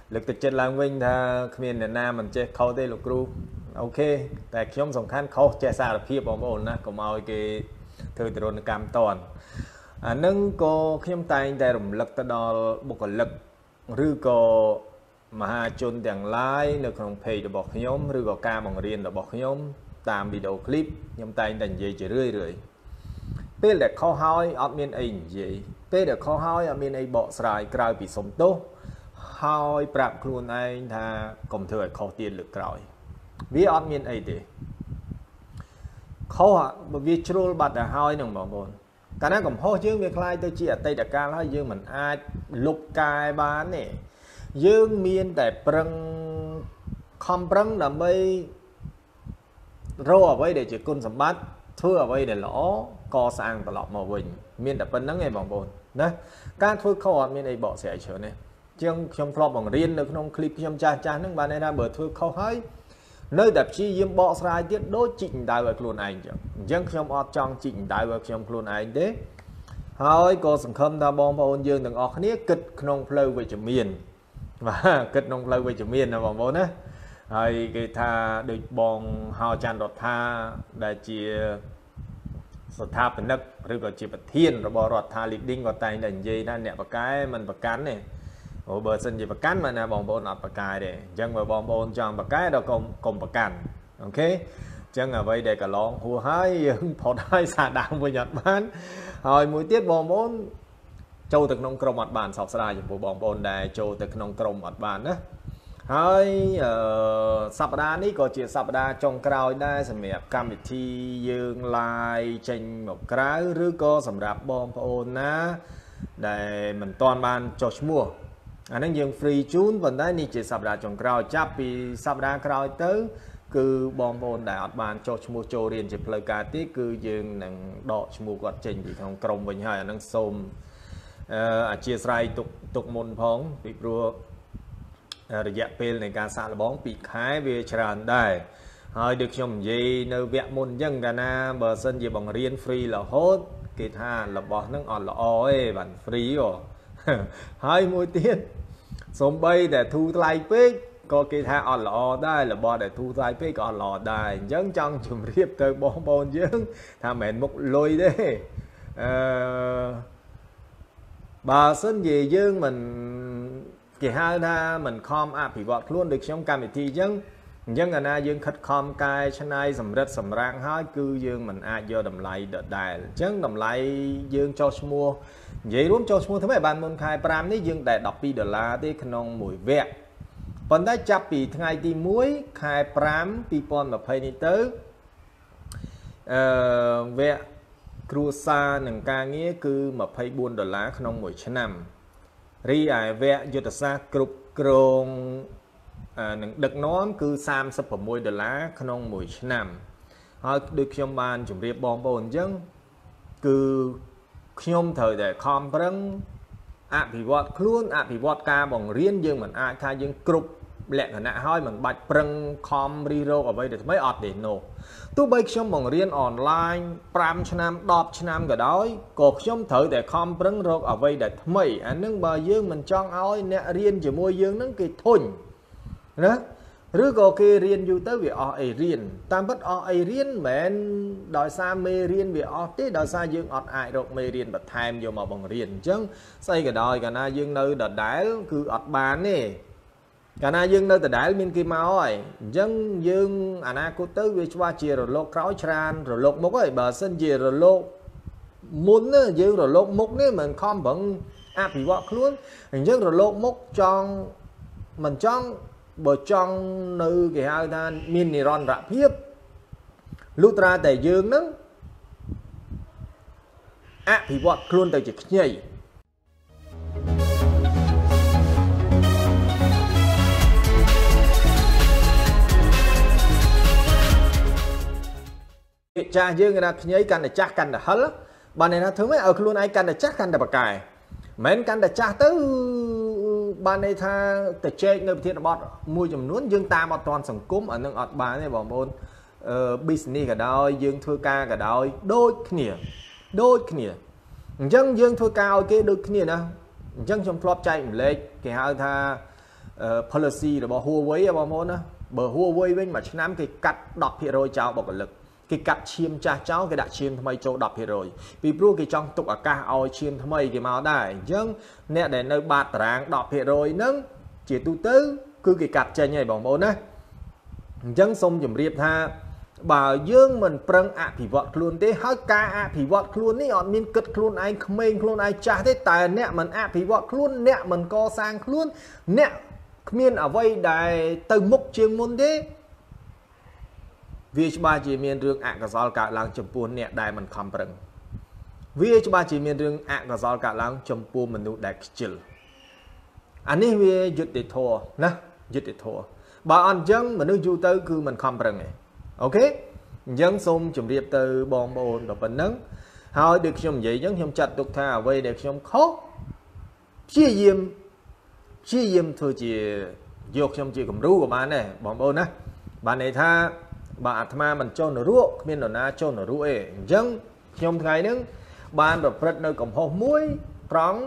lực từ trên làm vinh tha miền miền nam mình chơi khâu tây lục ru ok tại nhóm sòng khăn khâu che xa là phía bóng ổn na còn mau cái thời từ đồn cam toàn nâng cô nhóm tay tại rủng lực ta đo bộ còn lực rư cô mà hai chôn đèn lái được không pay được bọc nhóm rư có ca bằng riêng được bọc nhóm tam video clip nhóm tay đành gì chỉ rưỡi rưỡi bây giờ khó hỏi ở miền ấy gì bây giờ khó hỏi ở miền ấy bỏ sài cài bị sống tốt hỏi bạc luôn anh tha cùng thời khó tiền lực cài vì ở miền ấy thì khó bởi vì trôi bát là hỏi nông bảo bồn cái này cũng khó chứ việc lai tôi chỉ ở tây đặc ca nói dương mình ai lục cài bán này dương miền tại prăng không prăng là mấy rô ở đây để chỉ côn sắm bát thưa ở đây để lõ co sang và lọ màu bình miền tại bên nắng ngày bằng bồn đấy các thôi khó miền này bỏ sẽ trở này chương trong flop bằng riêng được trong clip trong cha nước bạn này ra bờ thôi khó hỏi nơi tập chi dương bỏ sai tiết đối chỉnh đại vật luôn anh chứ dân trong ọt trong chỉnh đại vật trong luôn anh đấy hỏi cô sừng khâm ta bom ôn dương đừng ọt nít kịch trong flow về chữ miền và kịch trong flow về chữ miền là bằng bồn á hay cái tha được bong hào tràn đọt tha đại chiaสถาปนิกหรือก็จีบเทียนระบรอดทาลิดดิ้งก็ตายดันยีนั่นเนี่ยปากกายมันปากกันเนี่ยโอ้เบอร์สันจีปากกันมันนะบองบอลอัดปากกายเด้จังว่าบองบอลจังปากกายเรากลมปากกันโอเคจังเอาไว้เด็กก็ร้องหัวหายยังพอได้สาดังไปหยัดบ้านหอยมวยเตี้ยบองบอลโจตึกนองกรมอัดบานสอบสลายอย่างบองบอลได้โจตึกนองกรมอัดบานนะហើយសប្តាហ៍នេះក៏ជាសប្តាហ៍ចុងក្រោយដែរសម្រាប់កម្មវិធីយើងឡាយចេញមកក្រៅឬក៏សម្រាប់បងប្អូនណាដែលមិនទាន់បានចុះឈ្មោះអាហ្នឹងយើង free ជូនប៉ុន្តែនេះជាសប្តាហ៍ចុងក្រោយចាប់ពីសប្តាហ៍ក្រោយទៅគឺបងប្អូនដែលអត់បានចុះឈ្មោះចូលរៀនជាផ្លូវការទេគឺយើងនឹងដកឈ្មោះគាត់ចេញពីក្នុងក្រុមវិញហើយអាហ្នឹងសូមអធិស្ឋានទុកមុនផងពីព្រោះระยะពេលในการសាកល្បងពីខែវាច្រើនដែរហើយដូចខ្ញុំនិយាយនៅវគ្គមុនអញ្ចឹងកាលណាបើសិនជាបង្រៀន free រហូតគេថារបស់ហ្នឹងអត់ល្អទេបាន free ហើយមួយទៀតសូម្បីតែធូរថ្លៃពេកក៏គេថាអត់ល្អដែររបស់ដែលធូរថ្លៃពេកក៏អត់ល្អដែរអញ្ចឹងចង់ជម្រាបទៅបងប្អូនយើងថាមិនមែនមុខលុយទេបើសិនជាយើងមិនគេហៅថាមិនខំអភិវឌ្ឍខ្លួនដូចខ្ញុំកម្មវិធីអញ្ចឹងអាណាយើងខិតខំកែច្នៃសម្រិតសម្រាំងហើយគឺយើងមិនអាចយកតម្លៃដដែលអញ្ចឹងតម្លៃយើងចុះឈ្មោះនិយាយរួមចុះឈ្មោះធ្វើម៉េចបានមុនខែ5នេះយើងតែ$12ទេក្នុងមួយវគ្គប៉ុន្តែចាប់ពីថ្ងៃទី1ខែ5 2020នេះទៅវគ្គគ្រួសារនិងការងារគឺ$24ក្នុងមួយឆ្នាំរីឯវគ្គយុទ្ធសាស្ត្រគ្រប់គ្រងនឹងដឹកនាំគឺ$36ក្នុងមួយឆ្នាំហើយដូចខ្ញុំបានជម្រាបបងប្អូនអញ្ចឹងគឺខ្ញុំត្រូវតែខំប្រឹងអភិវឌ្ឍខ្លួនអភិវឌ្ឍការបង្រៀនយើងមិនអាចថាយើងគ្រប់លក្ខណៈហើយមិនបាច់ប្រឹងខំរិះរោអ្វីដែលថ្មីអត់ទេនោះទោះបីខ្ញុំបង្រៀនអនឡាញ5ឆ្នាំ10ឆ្នាំក៏ដោយក៏ខ្ញុំត្រូវតែខំប្រឹងរកអ្វីដែលថ្មីអានឹងបើយើងមិនចង់ឲ្យអ្នករៀនជាមួយយើងនឹងគេធុញណាឬក៏គេរៀនយូរទៅវាអស់អីរៀនតាមពិតអស់អីរៀនមិនមែនដោយសារមេរៀនវាអស់ទេដោយសារយើងអត់អាចរកមេរៀនបន្ថែមយកមកបង្រៀនអញ្ចឹងស្អីក៏ដោយកាលណាយើងនៅដដែលគឺអត់បានទេកាលណាយើងនៅដដែលមានគេមកហើយអញ្ចឹងយើងអនាគតទៅវាច្បាស់ជារលកក្រោយច្រើនរលកមុខហើយបើសិនជារលកមុនយើងរលកមុខនេះមិនខំប្រឹងអភិវឌ្ឍខ្លួនអញ្ចឹងរលកមុខចង់មិនចង់បើចង់នៅគេហៅថាមាននិរន្តរភាពលុះត្រាតែយើងនឹងអភិវឌ្ឍខ្លួនទៅជាខ្ញីចាស់យើងគេថាខ្ញីកាន់តែចាស់កាន់តែហិលបានន័យថាធ្វើម៉េចឲ្យខ្លួនឯងកាន់តែចាស់កាន់តែបកែមិនកាន់តែចាស់ទៅបានន័យថាទៅជែកនៅប្រធានបទមួយចំនួនយើងតាមអត់ទាន់សង្គមអានឹងអត់បានទេបងប្អូនbusiness ក៏ដោយយើងធ្វើការក៏ដោយដូចគ្នាអញ្ចឹងយើងធ្វើការឲ្យគេដូចគ្នាណាអញ្ចឹងខ្ញុំធ្លាប់ចែកម្លែកគេហៅថា policy របស់ Huawei បងប្អូនណាបើ Huawei វិញមួយឆ្នាំគេកាត់ 10% ចោលបុគ្គលិកគេកាត់ឈាមចាស់ចោលគេដាក់ឈាមថ្មីចូល 10% ពីព្រោះគេចង់ទុកឱកាសឲ្យឈាមថ្មីគេមកដែរអញ្ចឹងអ្នកដែលនៅបាតតារាង 10% ហ្នឹងជាទូទៅគឺគេកាត់ចេញហើយបងប្អូនណាអញ្ចឹងសូមជម្រាបថាបើយើងមិនប្រឹងអភិវឌ្ឍខ្លួនទេហើយការអភិវឌ្ឍខ្លួននេះអត់មានគិតខ្លួនឯងក្មេងខ្លួនឯងចាស់ទេតែអ្នកមិនអភិវឌ្ឍខ្លួនអ្នកមិនកសាងខ្លួនអ្នកគ្មានអ្វីដែលទៅមុខជាងមុនទេវាច្បាស់ជាមានរឿងអកុសលកើតឡើងចំពោះអ្នកដែលមិនខំប្រឹងវាច្បាស់ជាមានរឿងអកុសលកើតឡើងចំពោះមនុស្សដែលខ្ជិលអានេះវាយុត្តិធម៌ណាយុត្តិធម៌បើអត់អញ្ចឹងមនុស្សយូរទៅគឺមិនខំប្រឹងទេអូខេអញ្ចឹងសូមជម្រាបទៅបងប្អូនដល់ប៉ុណ្ណឹងហើយដូចខ្ញុំនិយាយអញ្ចឹងខ្ញុំចាត់ទុកថាអ្វីដែលខ្ញុំខុសព្យាយាមធ្វើជាយកខ្ញុំជាគំរូក៏បានដែរបងប្អូនណាបានន័យថាបើអាត្មាមិនចុះនរកគ្មាននរណាចុះនរកទេអញ្ចឹងខ្ញុំថ្ងៃហ្នឹងបានប្រព្រឹត្តនៅកំហុសមួយត្រង់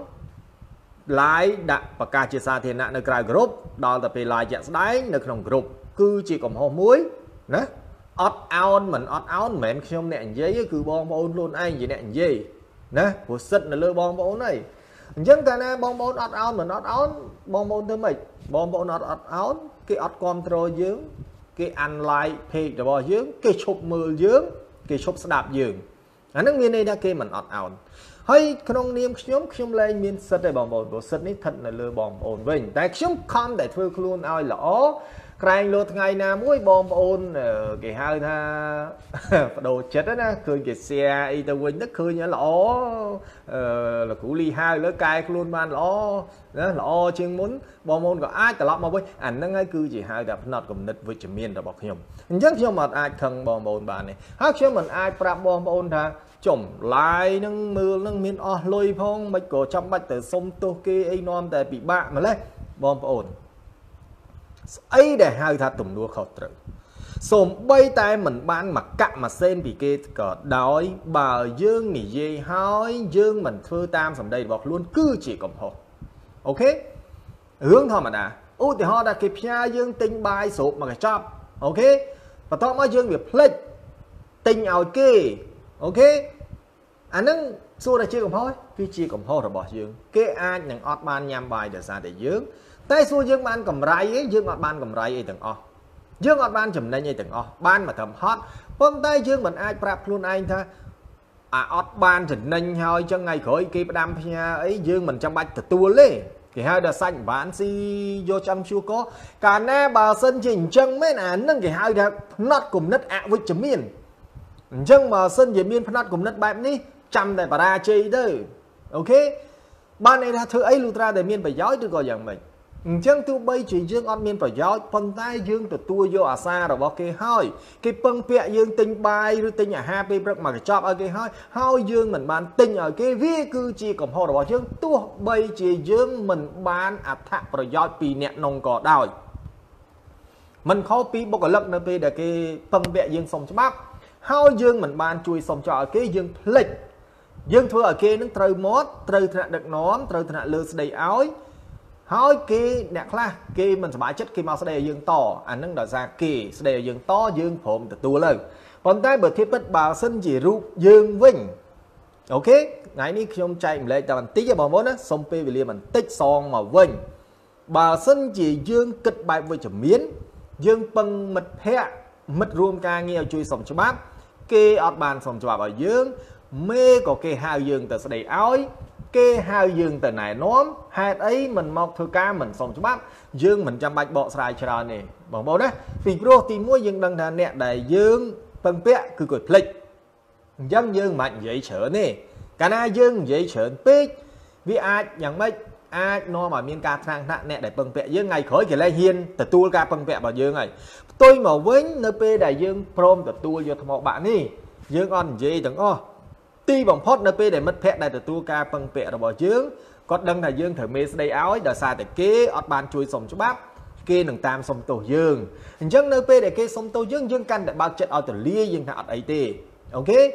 live ដាក់ប្រកាសជាសាធារណៈនៅក្រៅក្រុមដល់តែពេល live ជាក់ស្ដែងនៅក្នុងក្រុមគឺជាកំហុសមួយណាអត់អោនមិនអត់អោនមិនមែនខ្ញុំអ្នកនិយាយគឺបងប្អូនខ្លួនឯងជាអ្នកនិយាយណាព្រោះសិទ្ធនៅលើបងប្អូនហើយអញ្ចឹងកាលណាបងប្អូនអត់អោនមិនអត់អោនបងប្អូនធ្វើម៉េចបងប្អូនអត់អោនគេអត់គ្រប់គ្រងយើងគេ unlike page របស់យើងគេឈប់មើលយើងគេឈប់ស្ដាប់យើងអាហ្នឹងមានន័យថាគេមិនអត់អោនហើយក្នុងនាមខ្ញុំលែងមានសិទ្ធិទេបងប្អូនព្រោះសិទ្ធិនេះស្ថិតនៅលើបងប្អូនវិញតែខ្ញុំខំតែធ្វើខ្លួនឲ្យល្អក្រែងលោថ្ងៃណាមួយបងប្អូនគេហៅថាបដូរចិត្តណាឃើញគេ share អីទៅវិញទៅឃើញល្អលោកគ្រូលីហៅលើកែខ្លួនបានល្អណាល្អជាងមុនបងប្អូនក៏អាចត្រឡប់មកវិញអាហ្នឹងហើយគឺជាហៅថាផ្នត់គំនិតវិជ្ជមានរបស់ខ្ញុំអញ្ចឹងខ្ញុំអត់អាចខឹងបងប្អូនបានទេហើយខ្ញុំមិនអាចប្រាប់បងប្អូនថាចំឡាយនឹងមើលនឹងមានអស់លុយផងមិនក៏ចាំបាច់ទៅសុំទោសគេអីនាំតែពិបាកម្លេះបងប្អូនស្អីដែលហៅថាទំនួលខុសត្រូវសូម្បីតែមិនបានមកកាក់ម៉ាស៊ីនពីគេក៏ដោយបើយើងនិយាយហើយយើងមិនធ្វើតាមសម្ដីរបស់ខ្លួនគឺជាកំហុសអូខេរឿងធម្មតាឧទាហរណ៍ថាគេផ្ញើយើងទិញបាយស្រូបមកកញ្ចប់អូខេបន្ទាប់មកយើងវាភ្លេចទិញឲ្យគេអូខេអាហ្នឹងសួរតែជាកំហុសវាជាកំហុសរបស់យើងគេអាចនឹងអត់បានញ៉ាំបាយដោយសារតែយើងតែសួរយើងបានកម្រៃអីយើងអត់បានកម្រៃអីទាំងអស់យើងអត់បានចំណេញអីទាំងអស់បានមកត្រឹមហត់ប៉ុន្តែយើងមិនអាចប្រាប់ខ្លួនឯងថាអត់បានចំណេញហើយចឹងថ្ងៃក្រោយគេផ្ដាំផ្ញើអីយើងមិនចាំបាច់ទទួលទេគេហៅថាសាច់បានស៊ីយកចាំជួកកាលណាបើសិនជាអញ្ចឹងមែនអានឹងគេហៅថាផ្នត់គំនិតអវិជ្ជមានអញ្ចឹងបើសិនជាមានផ្នត់គំនិតបែបនេះចាំតែបរាជ័យទៅអូខេបានន័យថាធ្វើអីលុះត្រាតែមានប្រយោជន៍ឬក៏យ៉ាងម៉េចអញ្ចឹងទោះបីជាយើងអត់មានប្រយោជន៍ប៉ុន្តែយើងទទួលយកអាសារបស់គេហើយគេពឹងពាក់យើងទិញបាយឬទិញអាហារពេលព្រឹកមកកញ្ចប់ឲ្យគេហើយយើងមិនបានទិញឲ្យគេវាគឺជាកំហុសរបស់យើងទោះបីជាយើងមិនបានអត្ថប្រយោជន៍ពីអ្នកនងក៏ដោយមិនខុសពីបុគ្គលិកនៅពេលដែលគេពឹងពាក់យើងសុំច្បាប់ហើយយើងមិនបានជួយសុំចោលឲ្យគេយើងភ្លេចយើងធ្វើឲ្យគេនឹងត្រូវមាត់ត្រូវថ្នាក់ដឹកនាំត្រូវថ្នាក់លើស្ដីឲ្យហើយគេអ្នកខ្លះគេមិនសប្បាយចិត្តគេមកស្ដីឲ្យយើងតអានឹងដោយសារគេស្ដីឲ្យយើងតយើងព្រមទទួលទៅប៉ុន្តែបើធៀបពិតបើសិនជារូបយើងវិញអូខេថ្ងៃនេះខ្ញុំចែកម្លែកតែបន្តិចបងប្អូនណាសុំពេលវេលាបន្តិចសងមកវិញបើសិនជាយើងគិតបែបវិជ្ជមានយើងពឹងមិត្តភ័ក្តិមិត្តរួមការងារឲ្យជួយសុំច្បាប់គេអត់បានសុំច្បាប់ឲ្យយើងមេក៏គេហៅយើងទៅស្ដីឲ្យគេហៅយើងទៅណែនាំហេតុអីមិនមកធ្វើការមិនសុំច្បាប់យើងមិនចាំបាច់បកស្រាយច្រើនទេបងប្អូនណាពីព្រោះទី1យើងដឹងថាអ្នកដែលយើងពឹងពាក់គឺគាត់ភ្លេចអញ្ចឹងយើងមិននិយាយច្រើនទេកាលណាយើងនិយាយច្រើនពេកវាអាចយ៉ាងម៉េចអាចនាំឲ្យមានការថ្នាក់អ្នកដែលពឹងពាក់យើងថ្ងៃក្រោយគេលែងហ៊ានទទួលការពឹងពាក់របស់យើងហើយផ្ទុយមកវិញនៅពេលដែលយើងព្រមទទួលយកថ្មបាក់នេះយើងអត់និយាយទាំងអស់ទីបំផុតនៅពេលដែលមិត្តភ័ក្តិដែលទទួលការពឹងពាក់របស់យើងគាត់ដឹងថាយើងត្រូវមេស្ដីឲ្យដោយសារតែគេអត់បានជួយសុំច្បាប់គេនឹងតាមសុំទោសយើងអញ្ចឹងនៅពេលដែលគេសុំទោសយើងកាន់តែបើកចិត្តឲ្យទលាយើងថាអត់អីទេអូខេ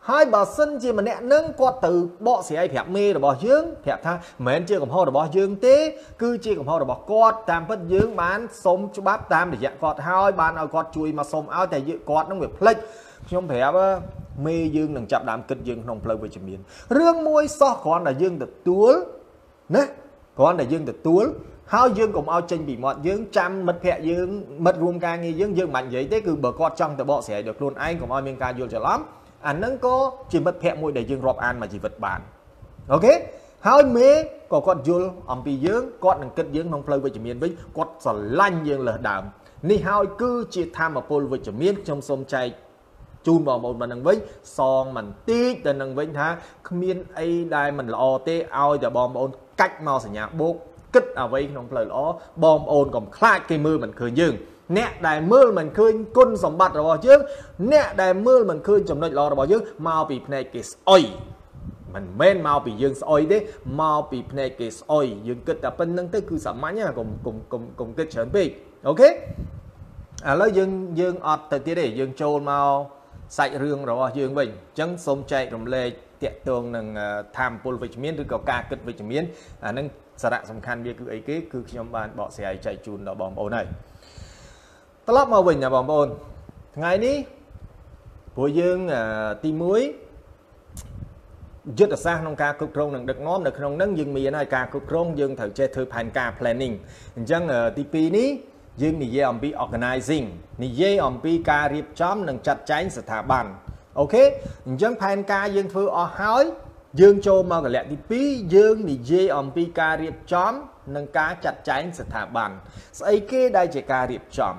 hai bà sân chỉ mà nè nâng quạt từ bọ xì ai phẹp mê rồi bỏ dương phẹp tha mến chưa cầm hô rồi bỏ dương tế cứ chưa cầm hô rồi bỏ quạt tam phất dương bán xôm chú bắp tam để dạng quạt hai bán ở quạt chui mà xôm áo tại dự quạt nó nguyệt plek trong phẹp mê dương đừng chạm đám kịch dương không plek về chìm miền rương môi so còn là dương được túa nè còn là dương được túa hai dương cùng ao tranh bị mọt dương trăm mật phẹ dương mật ruộng ca nghi dương dương mạnh vậy thế cứ bờ quạt trong từ bọ xẻ được luôn anh cùng ao miền ca vô trở lắm anh nâng có chỉ mất phẹ môi để dương rọp an mà chỉ vật bản ok hai mê có con dul ông bị dương con đừng kết dương không plei với chữ miền với con sờ lanh dương là đàm ni hai cứ chỉ tham mà pol với chữ miền trong sông chay chun vào một mình với son mình tí từ nâng với ha miền ai đây mình lo tê ao để bom ôn cách mau sả nhà bố kích ở với không plei lo bom ôn còn khai cây mưa mình khơi dương nè đại mưa mình khơi côn sòng bạt rồi chứ nè đại mưa mình khơi chồng nội lo rồi chứ mau bị này cái oi mình men mau bị dương oi đấy mau bị này cái oi dương kịch tập bên nâng tới cứ sắm máy nha cùng kịch chuẩn bị ok lấy dương ọt từ tí để dương trôn mau sạch rương rồi dương bình chân sông chạy rồng lê tiện tường nâng tham pol về miến rồi có ca kịch về miến nâng sạ đạn sầm khăn bia cứ ấy cái cứ nhóm bạn bỏ xe chạy chun đó bom ôn này lắp màu bình là bom ôn ngày ní của dương tim muối rất là xa trong ca cục rong được ngóm được không nâng dương mì này ca cục rong dương thử chơi thử pan ca planning chẳng TP ní dương nì dê ông bị organizing nì dê ông bị ca riệp chóm nâng chặt cháy sự thả bàn ok chẳng pan ca dương thử ở hói dương châu mà cái lẹ TP dương nì dê ông bị ca riệp chóm nâng ca chặt cháy sự thả bàn ấy kia đây chỉ ca riệp chóm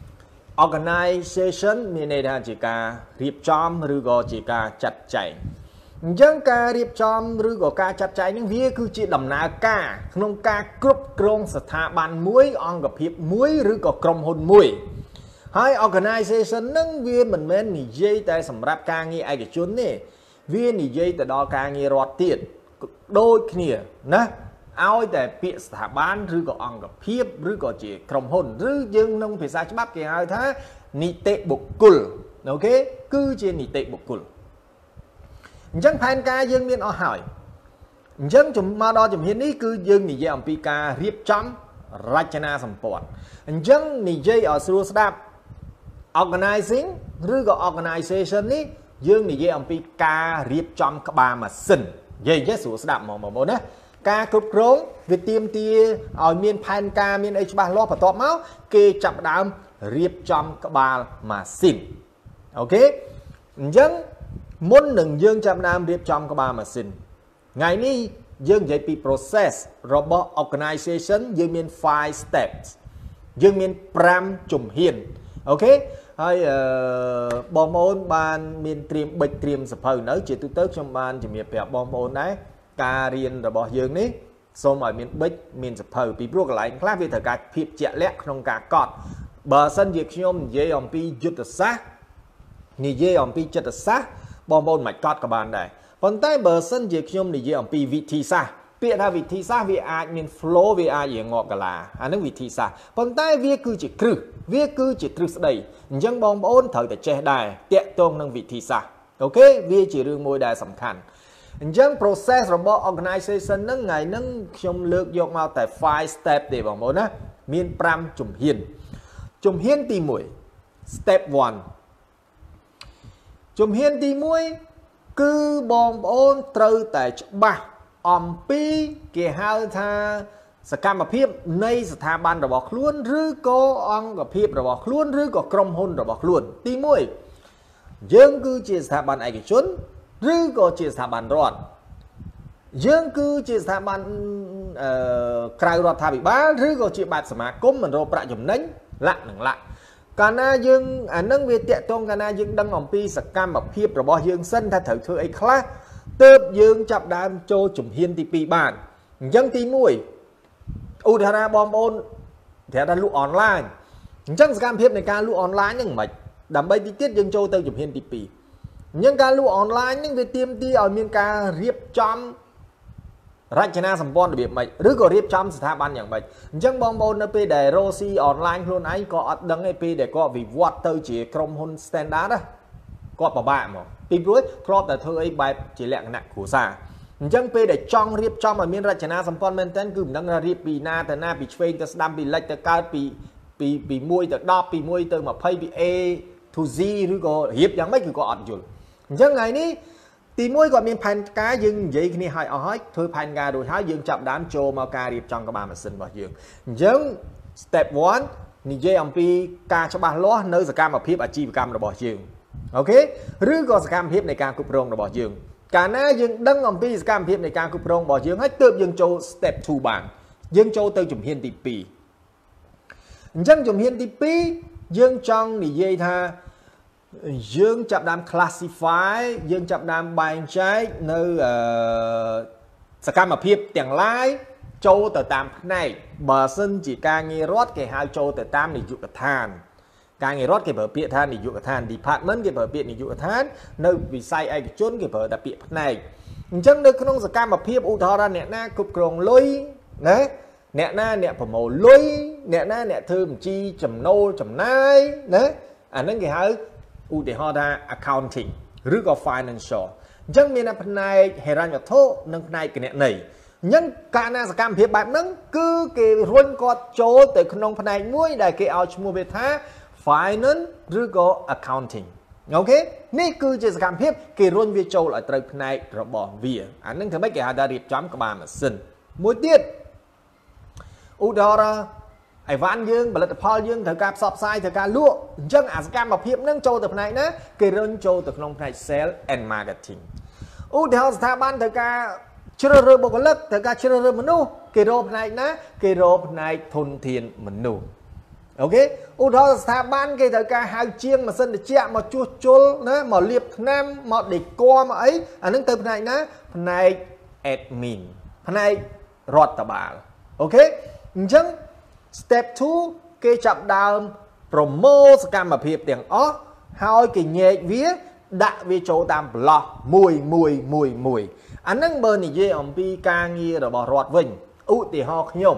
organization miền này là chỉ ca riệp chóm rồi gọi chỉ ca chặt cháy dân ca riệp chom rư có ca chặt cháy những vía cứ chỉ đầm ná ca không ca cướp krong sạch thả bàn muối on gặp hiệp muối rư có krong hôn muối hai organization nâng vía mình men nì dây tại sầm rap ca nghe ai cái chốn nè vía nì dây tại đó ca nghe rót tiền đôi kia nè ao tại bịa thả bàn rư có on gặp hiệp rư có chỉ krong hôn rư dân nông phải ra bắp kia hai thá nị tệ bục cul ok cứ trên nị tệ bục cul dân pan ca dân miền ở hỏi dân chúng mà đo chúng hiện ní cứ dân nị dây ông pika riệp chấm rachana samport dân nị dây ở Surat organizing rư có organization ní dân nị dây ông pika riệp chấm các bà mà xin dây dây Surat mà một đó ca cướp rốn việc tiêm tia ở miền pan ca miền ấy ba lo phải tọt máu kê chậm đám riệp chấm các bà mà xin ok dân muốn đừng dương chạm nam riệp trong các bà mà xin ngày ní dương dạy bị process robot organization dương miền 5 steps dương miền pram chùm hiền ok hay bom ôn ban miền triềm bịch triềm sập hờ nữa chỉ tôi tới trong ban chỉ miền bẹp bom ôn đấy ca riêng rồi bỏ dương ní xong ở miền bịch miền sập hờ bị buộc lại khác vì thời cả phiệp chẹt lẹ không cả cọt bờ sân diệt nhôm dây ông pi giật sát nì dây ông pi chật sát bom bồn mạch cọt các bạn đây còn tay bờ sân diệt nhôm nì dây ông pi vị thi xa bịa ra vị thi xa vì ai miền flow vì ai gì ngọt cả là nước vị thi xa còn tay viết cứ chỉ cử viết cứ chỉ cử đầy nhưng bom bồn thời để che đài tiện tôn năng vị thi xa ok viết chỉ riêng môi đài sầm khăn nhưng process robot organization nâng ngày nâng trong lược dụng vào tại 5 step để bom bồn á miền pram chùm hiên tì mũi step 1 chùm hiên tì mũi cứ bom ôn trừ tại ba om pi kì hao thaสกรรมភាពនៃស្ថាប័នរបស់ខ្លួនឬក៏អង្គភាពរបស់ខ្លួនឬក៏ក្រុមហ៊ុនរបស់ខ្លួនទី1យើងគឺជាស្ថាប័នឯកជនឬក៏ជាស្ថាប័នរដ្ឋយើងគឺជាស្ថាប័នក្រៅរដ្ឋាភិបាលឬក៏ជាបែបសមាគមមិនរកប្រាក់ចំណេញលាក់នឹងលាក់កាលណាយើងអានឹងវាតាក់ទងកាលណាយើងដឹងអំពីសកម្មភាពរបស់យើងសិនថាត្រូវធ្វើអីខ្លះទើបយើងចាប់ដើមចូលជំហានទី2បានអញ្ចឹងទី1ឧទាហរណ៍បងប្អូនតែថាលក់អនឡាញអញ្ចឹងសកម្មភាពនៃការលក់អនឡាញហ្នឹងមិនដើម្បីទីទៀតយើងចូលទៅជំហានទី2អញ្ចឹងការលក់អនឡាញហ្នឹងវាទាមទារឲ្យមានការរៀបចំរចនាសម្ព័ន្ធរបៀបម៉េចឬក៏រៀបចំស្ថាប័នយ៉ាងម៉េចអញ្ចឹងបងប្អូននៅពេលដែលរ៉ូស៊ីអនឡាញខ្លួនឯងក៏អត់ដឹងទេពេលដែលក៏វិវត្តទៅជាក្រុមហ៊ុន standard ណាគាត់ប្របាក់មកពីព្រោះគ្រាប់តែធ្វើអីបែបជាលក្ខណៈគ្រួសារអញ្ចឹងពេលដែលចង់រៀបចំឲ្យមានរចនាសម្ព័ន្ធមែនទែនគឺមិនដឹងរៀបពីណាទៅណាពីឆ្វេងទៅស្ដាំពីលិចទៅកើតពី1ទៅ10ពី1ទៅ20ពី A to Z ឬក៏រៀបយ៉ាងម៉េចគឺក៏អត់យល់អញ្ចឹងថ្ងៃនេះទី1គាត់មានផែនការយើងនិយាយគ្នាឲ្យអស់ហើយធ្វើផែនការរួចហើយយើងចាប់ដើមចូលមកការរៀបចំក្បាលម៉ាស៊ីនរបស់យើងអញ្ចឹង step 1និយាយអំពីការច្បាស់លាស់នៅសកម្មភាពអាជីវកម្មរបស់យើងអូខេឬក៏សកម្មភាពនៃការគ្រប់គ្រងរបស់យើងកាលណាយើងដឹងអំពីសកម្មភាពនៃការគ្រប់គ្រងរបស់យើងហើយទើបយើងចូល step 2បានយើងចូលទៅជំហានទី2អញ្ចឹងជំហានទី2យើងចង់និយាយថាយើងចាប់ដើម classify យើងចាប់ដើមបែងចែកនៅសកម្មភាពទាំងឡាយចូលទៅតាមផ្នែកបើសិនជាការងាររដ្ឋគេហៅចូលទៅតាមនាយកដ្ឋានការងាររដ្ឋគេប្រើពាក្យថានាយកដ្ឋាន department គេប្រើពាក្យនាយកដ្ឋាននៅវិស័យឯកជនគេប្រើតែពាក្យផ្នែកអញ្ចឹងនៅក្នុងសកម្មភាពឧទាហរណ៍អ្នកណាគ្រប់គ្រងលុយណាអ្នកណាអ្នកប្រមូលលុយអ្នកណាអ្នកធ្វើបញ្ជីចំណូលចំណាយណាអាហ្នឹងគេហៅឧទាហរណ៍ថា accounting ឬក៏ financial អញ្ចឹងមានផ្នែកហិរញ្ញវត្ថុនិងផ្នែកគណនេយ្យអញ្ចឹងការណាសកម្មភាពបែបហ្នឹងគឺគេរុញគាត់ចូលទៅក្នុងផ្នែកមួយដែលគេឲ្យឈ្មោះវាថា finance ឬក៏ accounting អូខេនេះគឺជាសកម្មភាពគេរុញវាចូលឲ្យត្រូវផ្នែករបស់វាអាហ្នឹងធ្វើម៉េចគេហៅថារៀបចំក្បាលម៉ាស៊ីនមួយទៀតឧទាហរណ៍អីវ៉ាន់យើងផលិតផលយើងត្រូវការផ្សព្វផ្សាយត្រូវការលក់អញ្ចឹងអាសកម្មភាពហ្នឹងចូលទៅផ្នែកណាគេរុញចូលទៅក្នុងផ្នែក sales and marketing ឧទាហរណ៍ស្ថាប័នត្រូវការជ្រើសរើសបុគ្គលិកត្រូវការជ្រើសរើសមនុស្សគេរកផ្នែកណាគេរកផ្នែកធនធានមនុស្សអូខេឧទាហរណ៍ស្ថាប័នគេត្រូវការហៅជាងម៉ាស៊ីនត្រជាក់មកជួសជុលណាមកលាបថ្នាំមកដេគ័រមកអីអាហ្នឹងទៅផ្នែកណាផ្នែក admin ផ្នែករដ្ឋបាលអូខេអញ្ចឹង step 2គេចាប់ដើមប្រមូលសកម្មភាពទាំងអស់ហើយគេញែកវាដាក់វាចូលតាមប្លោះមួយអាហ្នឹងបើនិយាយអំពីការងាររបស់រដ្ឋវិញឧទាហរណ៍ខ្ញុំ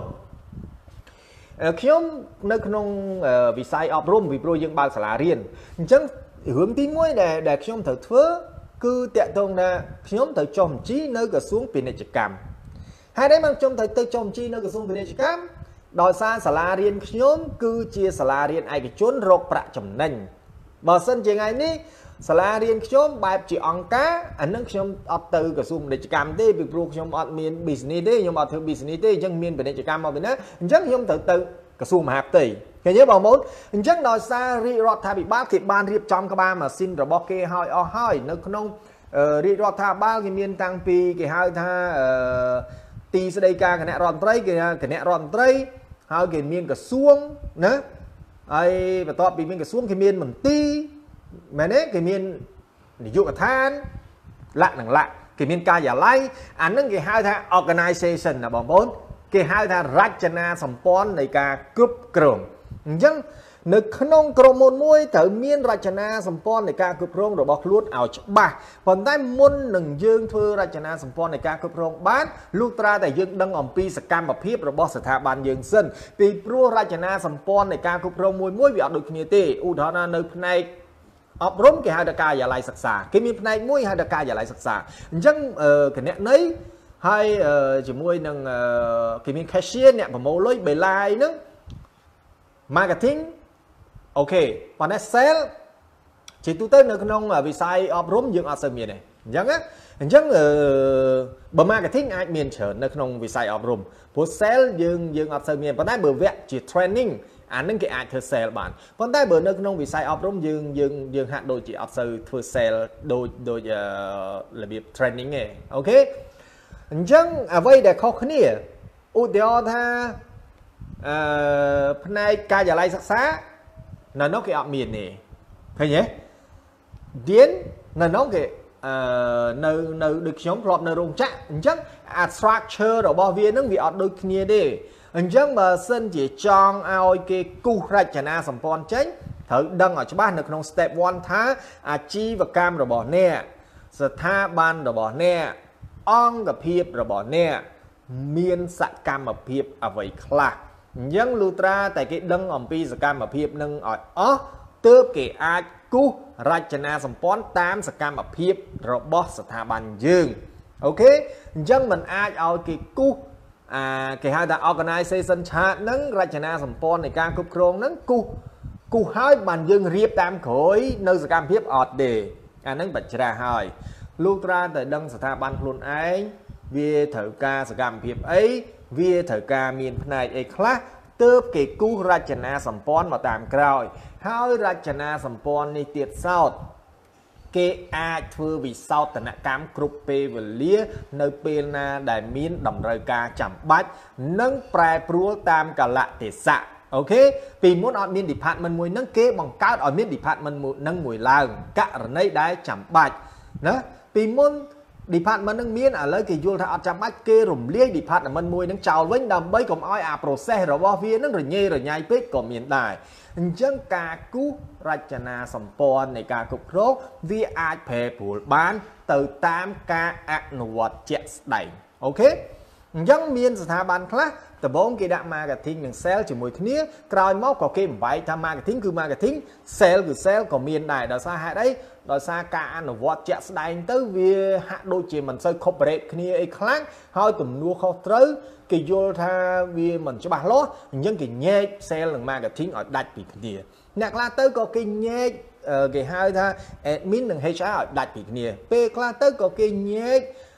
នៅក្នុងវិស័យអប់រំពីព្រោះយើងបើកសាលារៀនអញ្ចឹងរឿងទី1ដែលខ្ញុំត្រូវធ្វើគឺតាក់ទងថាខ្ញុំត្រូវចុះបញ្ជីនៅក្រសួងពាណិជ្ជកម្មហើយដែរមកខ្ញុំត្រូវទៅចុះបញ្ជីនៅក្រសួងពាណិជ្ជកម្មដោយសារសាលារៀនខ្ញុំគឺជាសាលារៀនឯកជនរកប្រាក់ចំណេញបើសិនជាថ្ងៃនេះសាលារៀនខ្ញុំបែបជាអង្គការអានឹងខ្ញុំអត់ទៅក្រសួងពាណិជ្ជកម្មទេពីព្រោះខ្ញុំអត់មាន business ទេខ្ញុំអត់ធ្វើ business ទេអញ្ចឹងមានពាណិជ្ជកម្មមកពីណាអញ្ចឹងខ្ញុំត្រូវទៅក្រសួងមហាផ្ទៃឃើញទេបងប្អូនអញ្ចឹងដោយសាររាជរដ្ឋាភិបាលគេបានរៀបចំក្បាលម៉ាស៊ីនរបស់គេឲ្យអស់ហើយនៅក្នុងរាជរដ្ឋាភិបាលគេមានតាំងពីគេហៅថាទីស្តីការគណៈរដ្ឋមន្ត្រីគេគណៈរដ្ឋមន្ត្រីហើយគេមានក្រសួងណាហើយបន្ទាប់ពីមានក្រសួងគេមានមន្ទីរមែនទេគេមាននាយកដ្ឋានលក្ខណៈគេមានការិយាល័យអានឹងគេហៅថា organization ណាបងប្អូនគេហៅថារចនាសម្ព័ន្ធនៃការគ្រប់គ្រងអញ្ចឹងនៅក្នុងក្រុមហ៊ុនមួយត្រូវមានរចនាសម្ព័ន្ធនៃការគ្រប់គ្រងរបស់ខ្លួនឲ្យច្បាស់ប៉ុន្តែមុននឹងយើងធ្វើរចនាសម្ព័ន្ធនៃការគ្រប់គ្រងបានលុះត្រាតែយើងដឹងអំពីសកម្មភាពរបស់ស្ថាប័នយើងសិនពីព្រោះរចនាសម្ព័ន្ធនៃការគ្រប់គ្រងមួយវាអត់ដូចគ្នាទេឧទាហរណ៍នៅផ្នែកអប់រំគេហៅថាការិយាល័យសិក្សាគេមានផ្នែកមួយហៅថាការិយាល័យសិក្សាអញ្ចឹងគណនេយ្យហើយជាមួយនឹងគេមាន cashier អ្នកប្រមូលលុយបេឡាយហ្នឹង marketing អូខេប៉ុន្តែ sale ជាទូទៅនៅក្នុងវិស័យអប់រំយើងអត់សូវមានទេអញ្ចឹងបើ marketing អាចមានច្រើននៅក្នុងវិស័យអប់រំព្រោះ sale យើងអត់សូវមានប៉ុន្តែបើវគ្គជា training អានឹងគេអាចធ្វើ sale បានប៉ុន្តែបើនៅក្នុងវិស័យអប់រំយើងហាក់ដូចជាអត់សូវធ្វើ sale ដូចរបៀប training ទេអូខេអញ្ចឹងអ្វីដែលខុសគ្នាឧទាហរណ៍ថាផ្នែកការិយាល័យសិក្សានៅនោះគេអត់មានទេឃើញទេទៀននៅនោះគេនៅដូចខ្ញុំធ្លាប់នៅរោងចក្រអញ្ចឹងអា structure របស់វានឹងវាអត់ដូចគ្នាទេអញ្ចឹងបើសិនជាចង់ឲ្យគេគូសរចនាសម្ព័ន្ធចេញត្រូវដឹងឲ្យច្បាស់នៅក្នុង step 1ថាអាជីវកម្មរបស់អ្នកស្ថាប័នរបស់អ្នកអង្គភាពរបស់អ្នកមានសកម្មភាពអ្វីខ្លះអញ្ចឹងលុះត្រាតែគេដឹងអំពីសកម្មភាពនឹងឲ្យអស់ទើបគេអាចគូសរចនាសម្ព័ន្ធតាមសកម្មភាពរបស់ស្ថាប័នយើងអូខេអញ្ចឹងមិនអាចឲ្យគេគូសគេហៅថា organization chart ហ្នឹងរចនាសម្ព័ន្ធនៃការគ្រប់គ្រងហ្នឹងគូសហើយបានយើងរៀបតាមក្រោយនៅសកម្មភាពអត់ទេអាហ្នឹងបច្ច្រាស់ហើយលុះត្រាតែដឹងស្ថាប័នខ្លួនឯងវាត្រូវការសកម្មភាពអីវាត្រូវការមានផ្នែកអីខ្លះទើបគេគូសរចនាសម្ព័ន្ធមកតាមក្រោយហើយរចនាសម្ព័ន្ធនេះទៀតសោតគេអាចធ្វើវិសោធនកម្មគ្រប់ពេលវេលានៅពេលណាដែលមានតម្រូវការចាំបាច់និងប្រែប្រួលតាមកលៈទេសៈអូខេពីមុនអត់មាន department មួយហ្នឹងគេបង្កើតឲ្យមាន department ហ្នឹងមួយឡើងករណីដែលចាំបាច់ណាពីមុន department ហ្នឹងមានឥឡូវគេយល់ថាអត់ចាំបាច់គេរំលាយ department មួយហ្នឹងចោលវិញដើម្បីកុំឲ្យអា process របស់វាហ្នឹងរញ៉េរញ៉ៃពេកក៏មានដែរអញ្ចឹងការគូសរចនាសម្ព័ន្ធនៃការគ្រប់គ្រងវាអាចប្រែប្រួលបានទៅតាមការអនុវត្តជាក់ស្ដែងអូខេអញ្ចឹងមានស្ថាប័នខ្លះដំបូងគេដាក់ marketing និង sale ជាមួយគ្នាក្រោយមកក៏គេបំបែកថា marketing គឺ marketing sale គឺ sale ក៏មានដែរដោយសារហេតុអីដោយសារការអនុវត្តជាក់ស្ដែងទៅវាហាក់ដូចជាមិនសូវ cooperate គ្នាអីខ្លាំងហើយទំនួលខុសត្រូវគេយល់ថាវាមិនច្បាស់លាស់អញ្ចឹងគេញែក sale និង marketing ឲ្យដាច់ពីគ្នាអ្នកខ្លះទៅក៏គេញែកគេហៅថា admin និង HR ឲ្យដាច់ពីគ្នាពេលខ្លះទៅក៏គេញែក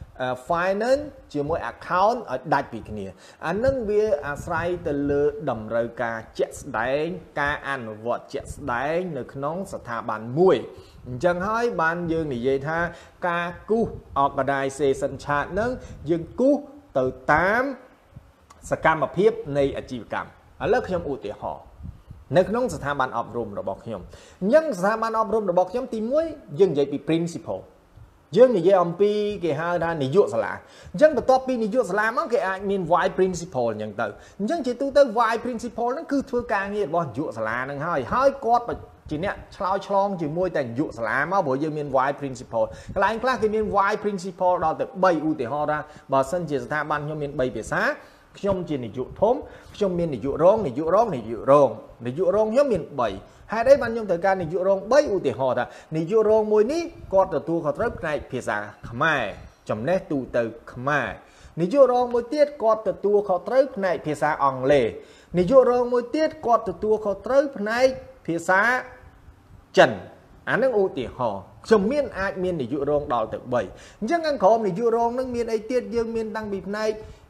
finance ជាមួយ account ឲ្យដាច់ពីគ្នាអានឹងវាអាស្រ័យទៅលើតម្រូវការជាក់ស្ដែងការអនុវត្តជាក់ស្ដែងនៅក្នុងស្ថាប័នមួយអញ្ចឹងហើយបានយើងនិយាយថាការគូស organization chart នឹងយើងគូសទៅតាមសកម្មភាពនៃអាជីវកម្មឥឡូវខ្ញុំឧទាហរណ៍នៅក្នុងស្ថាប័នអប់រំរបស់ខ្ញុំអញ្ចឹងស្ថាប័នអប់រំរបស់ខ្ញុំទី1យើងនិយាយពី principle យើងនិយាយអំពីគេហៅថានាយកសាលាអញ្ចឹងបន្ទាប់ពីនាយកសាលាមកគេអាចមាន why principle អញ្ចឹងទៅអញ្ចឹងជាទូទៅ why principle ហ្នឹងគឺធ្វើការងាររបស់នាយកសាលាហ្នឹងហើយគាត់ជាអ្នកឆ្លើយឆ្លងជាមួយតែនាយកសាលាមកព្រោះយើងមាន why principle កន្លែងខ្លះគេមាន why principle ដល់ទៅ3ឧទាហរណ៍ថាបើសិនជាស្ថាប័នខ្ញុំមាន3ភាសាខ្ញុំជានាយកធំខ្ញុំមាននាយករងខ្ញុំមាន3ហេតុអីបានខ្ញុំត្រូវការនាយករង3ឧទាហរណ៍ថានាយករងមួយនេះគាត់ទទួលខុសត្រូវផ្នែកភាសាខ្មែរចំណេះទូទៅខ្មែរនាយករងមួយទៀតគាត់ទទួលខុសត្រូវផ្នែកភាសាអង់គ្លេសនាយករងមួយទៀតគាត់ទទួលខុសត្រូវផ្នែកភាសាចិនអានឹងឧទាហរណ៍ខ្ញុំអាចមាននាយករងដល់ទៅ3អញ្ចឹងខាងក្រោមនាយករងនឹងមានអីទៀតយើងមានតាំងពីផ្នែក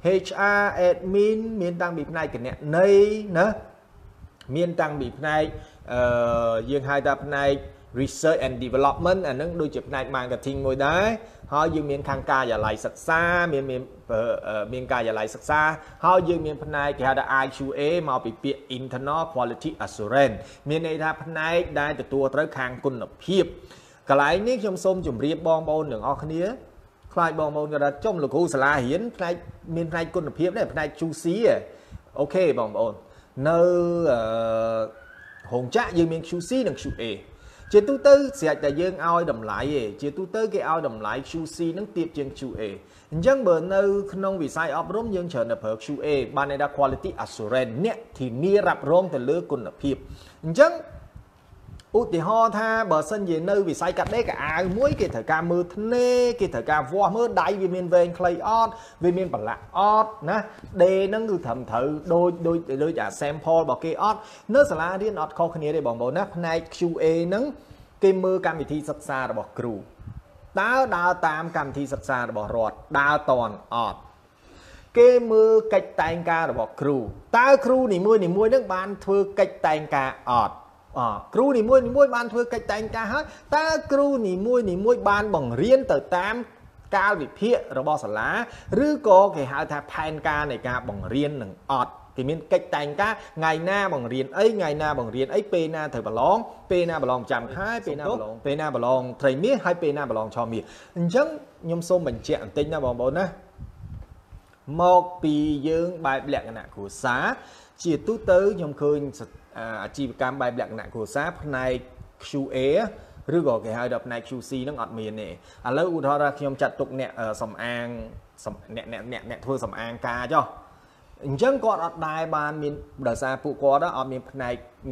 HR admin មានតាំងពីផ្នែកគណនេយ្យណាមានតាំងពីផ្នែកយើងហៅថាផ្នែក research and development អានឹងដូចជាផ្នែក marketing មួយដែរហើយយើងមានខាងការិយាល័យសិក្សាមានការិយាល័យសិក្សាហើយយើងមានផ្នែកគេហៅថា IQA មកពីពាក្យ internal quality assurance មានន័យថាផ្នែកដែលទទួលត្រូវខាងគុណភាពកន្លែងនេះខ្ញុំសូមជម្រាបបងប្អូនទាំងអស់គ្នាខ្លាចបងប្អូនគាត់ថាចុំលោកគ្រូសាលារៀនមានផ្នែកគុណភាពដែរផ្នែក QC អូខេបងប្អូននៅរោងចក្រយើងមាន QC និង QA ជាទូទៅស្រេចតែយើងឲ្យតម្លៃឯងជាទូទៅគេឲ្យតម្លៃ QC នឹងទាបជាង QA អញ្ចឹងបើនៅក្នុងវិស័យអប់រំយើងច្រើនតែប្រើ QA បានន័យថា quality assurance អ្នកធានារ៉ាប់រងទៅលើគុណភាពអញ្ចឹងឧទាហរណ៍ថាបើសិនជានៅវិស័យកាត់ដេរកៅអៅមួយគេត្រូវការមើលធ្នេគេត្រូវការវាស់មើលដៃវាមានវែងខ្លីអត់វាមានប្រឡាក់អត់ណាដេរហ្នឹងគឺត្រឹមត្រូវដូចអា sample របស់គេអត់នៅសាលារៀនអត់ខុសគ្នាទេបងប្អូនណាផ្នែក QA ហ្នឹងគេមើលកម្មវិធីសិក្សារបស់គ្រូតើដើរតាមកម្មវិធីសិក្សារបស់រដ្ឋដើរតន់អត់គេមើលកិច្ចតែងការរបស់គ្រូតើគ្រូនីមួយហ្នឹងបានធ្វើកិច្ចតែងការអត់គ្រូនីមួយបានធ្វើកិច្ចតែងការហើយតើគ្រូនីមួយបានបង្រៀនទៅតាមកាលវិភាគរបស់សាលាឬក៏គេហៅថាផែនការនៃការបង្រៀននឹងអត់គេមានកិច្ចតែងការថ្ងៃណាបង្រៀនអីថ្ងៃណាបង្រៀនអីពេលណាត្រូវប្រឡងពេលណាប្រឡងចាំខែពេលណាប្រឡងត្រីមាសហើយពេលណាប្រឡងឆមាសអញ្ចឹងខ្ញុំសូមបញ្ជាក់បន្តិចណាបងប្អូនណាមកពីយើងបែបលក្ខណៈគ្រួសារជាទូទៅខ្ញុំឃើញអាជីវកម្មបែបលក្ខណៈគ្រួសារផ្នែក QA ឬក៏គេហៅថាផ្នែក QC ហ្នឹងអត់មានទេឥឡូវឧទាហរណ៍ថាខ្ញុំចាត់ទុកអ្នកសំអាងអ្នកធ្វើសំអាងការចុះអញ្ចឹងគាត់អត់ដែរបានមានដោយសារពួកគាត់អត់មានផ្នែកអ្នក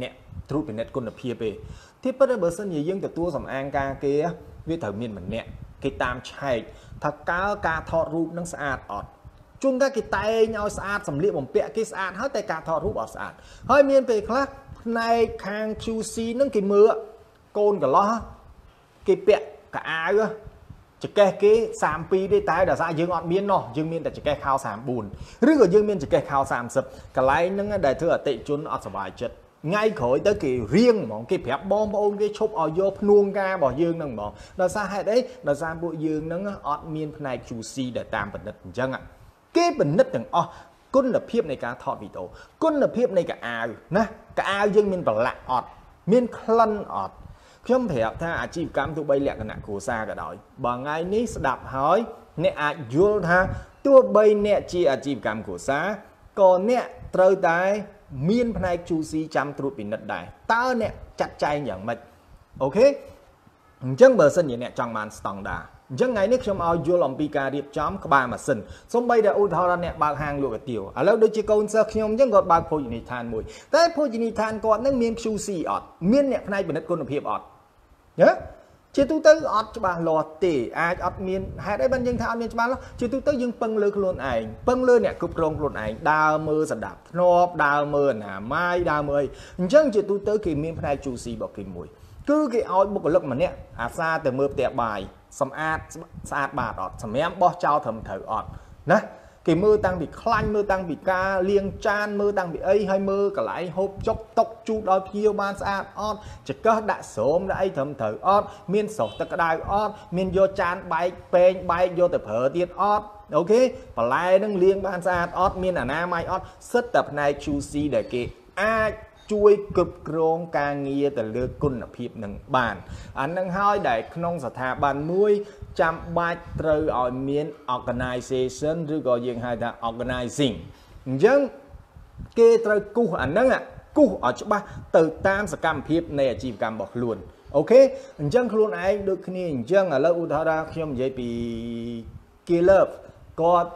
ត្រួតពិនិត្យគុណភាពទេទីពិតបើសិនជាយើងទទួលសម្អាងការគេវាត្រូវមានម្នាក់គេតាមឆែកថាការថតរូបនឹងស្អាតអត់ជួនកាលគេតែងឲ្យស្អាតសម្លៀកបំពាក់គេស្អាតហើយតែការថតរូបអត់ស្អាតហើយមានពេលខ្លះផ្នែកខាង QC នឹងគេមើលកូនកន្លោះគេពាក់កៅអៅចកេះគេ32ទេតែដោយសារយើងអត់មាននោះយើងមានតែចកេះខោ34ឬក៏យើងមានចកេះខោ30កន្លែងហ្នឹងដែលធ្វើអតិជនអត់សុបាយចិត្តថ្ងៃក្រោយទៅគេរៀងហ្មងគេប្រាប់បងប្អូនគេឈប់ឲ្យយកភ្នួងការរបស់យើងហ្នឹងហ្មងដោយសារហេតុអីដោយសារពួកយើងហ្នឹងអត់មានផ្នែក QC ដែលតាមពិនិត្យអញ្ចឹងគេពិនិត្យទាំងអស់គុណភាពនៃការថតវីដេអូគុណភាពនៃកៅអៅណាកៅអៅយើងមានប្រឡាក់អត់មានក្លិនអត់ខ្ញុំប្រាប់ថាអាជីវកម្មទោះបីលក្ខណៈគ្រួសារក៏ដោយបើថ្ងៃនេះស្ដាប់ហើយអ្នកអាចយល់ថាទោះបីអ្នកជាអាជីវកម្មគ្រួសារក៏អ្នកត្រូវតែមានផ្នែក QC ចាំត្រួតពិនិត្យដែរតើអ្នកចាត់ចែងយ៉ាងម៉េចអូខេអញ្ចឹងបើសិនជាអ្នកចង់បានស្តង់ដារអញ្ចឹងថ្ងៃនេះខ្ញុំឲ្យយល់អំពីការរៀបចំក្បាលម៉ាស៊ីនសូម្បីតែឧទាហរណ៍អ្នកបើកហាងលក់កាទៀវឥឡូវដូចជាកូនសិស្សខ្ញុំអញ្ចឹងគាត់បើកភោជនីយដ្ឋានមួយតែភោជនីយដ្ឋានគាត់នឹងមាន QC អត់មានអ្នកផ្នែកពិនិត្យគុណភាពអត់ណាជាទូទៅអត់ច្បាស់លាស់ទេអាចអត់មានហេតុអីបានយើងថាអត់មានច្បាស់លាស់ជាទូទៅយើងពឹងលើខ្លួនឯងពឹងលើអ្នកគ្រប់គ្រងខ្លួនឯងដើរមើលសណ្ដាប់ធ្នាប់ដើរមើលអនាម័យដើរមើលអីអញ្ចឹងជាទូទៅគេមានផ្នែក QC របស់គេមួយគឺគេឲ្យបុគ្គលិកម្នាក់អាសាទៅមើលផ្ទះបាយសម្អាតស្អាតបាតអត់សម្រាប់បោះចោលត្រឹមត្រូវអត់ណាគេមើលតាំងពីខ្លាញ់មើលតាំងពីការលាងចានមើលតាំងពីអីហើយមើលកន្លែងហូបចុកតុកជូតដល់ភ្ញៀវបានស្អាតអត់ចង្កឹះដាក់ស្រោមដាក់អីត្រឹមត្រូវអត់មានស្រោះទឹកក្តៅអត់មានយកចានបែកពេងបែកយកទៅប្រើទៀតអត់អូខេបន្លែនឹងលាងបានស្អាតអត់មានអនាម័យអត់សិតតែផ្នែក QC ដែលគេអាចជួយគ្រប់គ្រងការងារទៅលើគុណភាពនឹងបានអានឹងហើយដែលក្នុងស្ថាប័នមួយចាំបាច់ត្រូវឲ្យមាន organization ឬក៏យើងហៅថា organizing អញ្ចឹងគេត្រូវគូសអានឹងគូសឲ្យច្បាស់ទៅតាមសកម្មភាពនៃអាជីវកម្មរបស់ខ្លួនអូខេអញ្ចឹងខ្លួនឯងដូចគ្នាអញ្ចឹងឥឡូវឧទាហរណ៍ខ្ញុំនិយាយពី Killer គាត់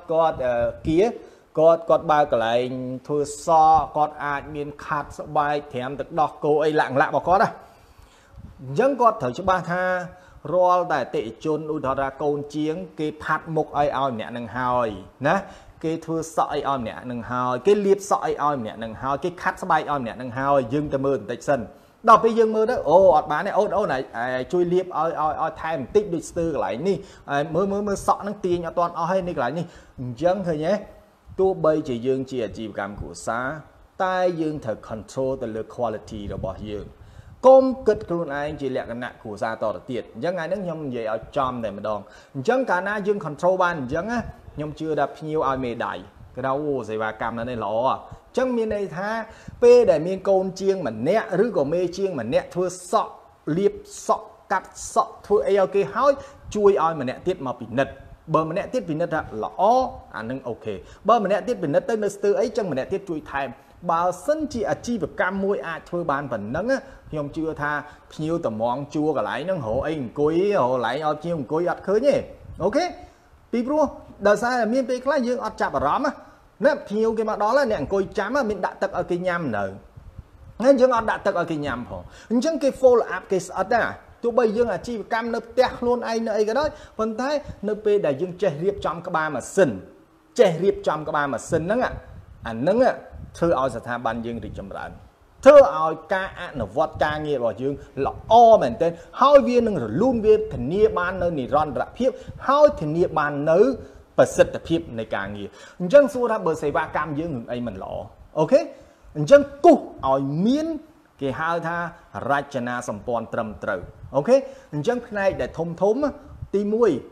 គាត់បើកកន្លែងធ្វើសគាត់អាចមានខាត់ស្បែកត្រាំទឹកដោះគោអីលាក់របស់គាត់ណាអញ្ចឹងគាត់ត្រូវច្បាស់ថារាល់តែអតិថិជនឧទាហរណ៍កូនជាងគេផាត់មុខឲ្យម្នាក់នឹងហើយណាគេធ្វើសក់អីឲ្យម្នាក់នឹងហើយគេលាបសក់អីឲ្យម្នាក់នឹងហើយគេខាត់ស្បែកឲ្យម្នាក់នឹងហើយយើងទៅមើលបន្តិចសិនដល់ពេលយើងមើលទៅអូអត់បានទេអូនជួយលាបឲ្យថែមបន្តិចដូចស្ទើរកន្លែងនេះមើលសក់ហ្នឹងទាញអត់ទាន់អស់ហើយនេះកន្លែងនេះអញ្ចឹងឃើញទេទោះបីជាយើងជាអាជីវកម្មគ្រួសារតែយើងត្រូវ control ទៅលើ quality របស់យើងកុំគិតខ្លួនឯងជាលក្ខណៈគ្រួសារតទៅទៀតអញ្ចឹងថ្ងៃនេះខ្ញុំនិយាយឲ្យចំតែម្ដងអញ្ចឹងកាលណាយើង control បានអញ្ចឹងណាខ្ញុំជឿថាភ្ញៀវឲ្យមេដៃគេថាអូសេវាកម្មនេះល្អអញ្ចឹងមានន័យថាពេលដែលមានកូនជាងម្នាក់ឬក៏មេជាងម្នាក់ធ្វើសក់លាបសក់កាត់សក់ធ្វើអីឲ្យគេហើយជួយឲ្យម្នាក់ទៀតមកពិនិត្យបើម្នាក់ទៀតពិនិត្យថាល្អអានឹងអូខេបើម្នាក់ទៀតពិនិត្យទៅនៅស្ទើរអីចឹងម្នាក់ទៀតជួយថែមបើសិនជាអាជីវកម្មមួយអាចធ្វើបានប៉ុណ្ណឹងខ្ញុំជឿថាភ្ញៀវតំងជួកន្លែងហ្នឹងរកអីអង្គុយកន្លែងឲ្យភ្ញៀវអង្គុយអត់ឃើញទេអូខេពីព្រោះដោយសារមានពេលខ្លះយើងអត់ចាប់អារម្មណ៍ណាភ្ញៀវគេមកដល់ហើយអ្នកអង្គុយចាំមានដាក់ទឹកឲ្យគេញ៉ាំនៅហើយយើងអត់ដាក់ទឹកឲ្យគេញ៉ាំផងអញ្ចឹងគេ follow up គេស្អិតណាទោះបីយើងអាជីវកម្មនៅផ្ទះខ្លួនឯងនៅអីក៏ដោយប៉ុន្តែនៅពេលដែលយើងចេះរៀបចំក្បាលម៉ាស៊ីនហ្នឹងអាហ្នឹងធ្វើឲ្យស្ថាប័នយើងរីកចម្រើនធ្វើឲ្យការអនុវត្តការងាររបស់យើងល្អមែនទែនហើយវានឹងរលូនវាធានាបាននៅនិរន្តរភាពហើយធានាបាននៅប្រសិទ្ធភាពនៃការងារអញ្ចឹងសួរថាបើសេវាកម្មយើងនឹងអីមិនល្អអូខេអញ្ចឹងគូសឲ្យមានគេហៅថារចនាសម្ព័ន្ធត្រឹមត្រូវអូខេអញ្ចឹងផ្នែកដែលធំទី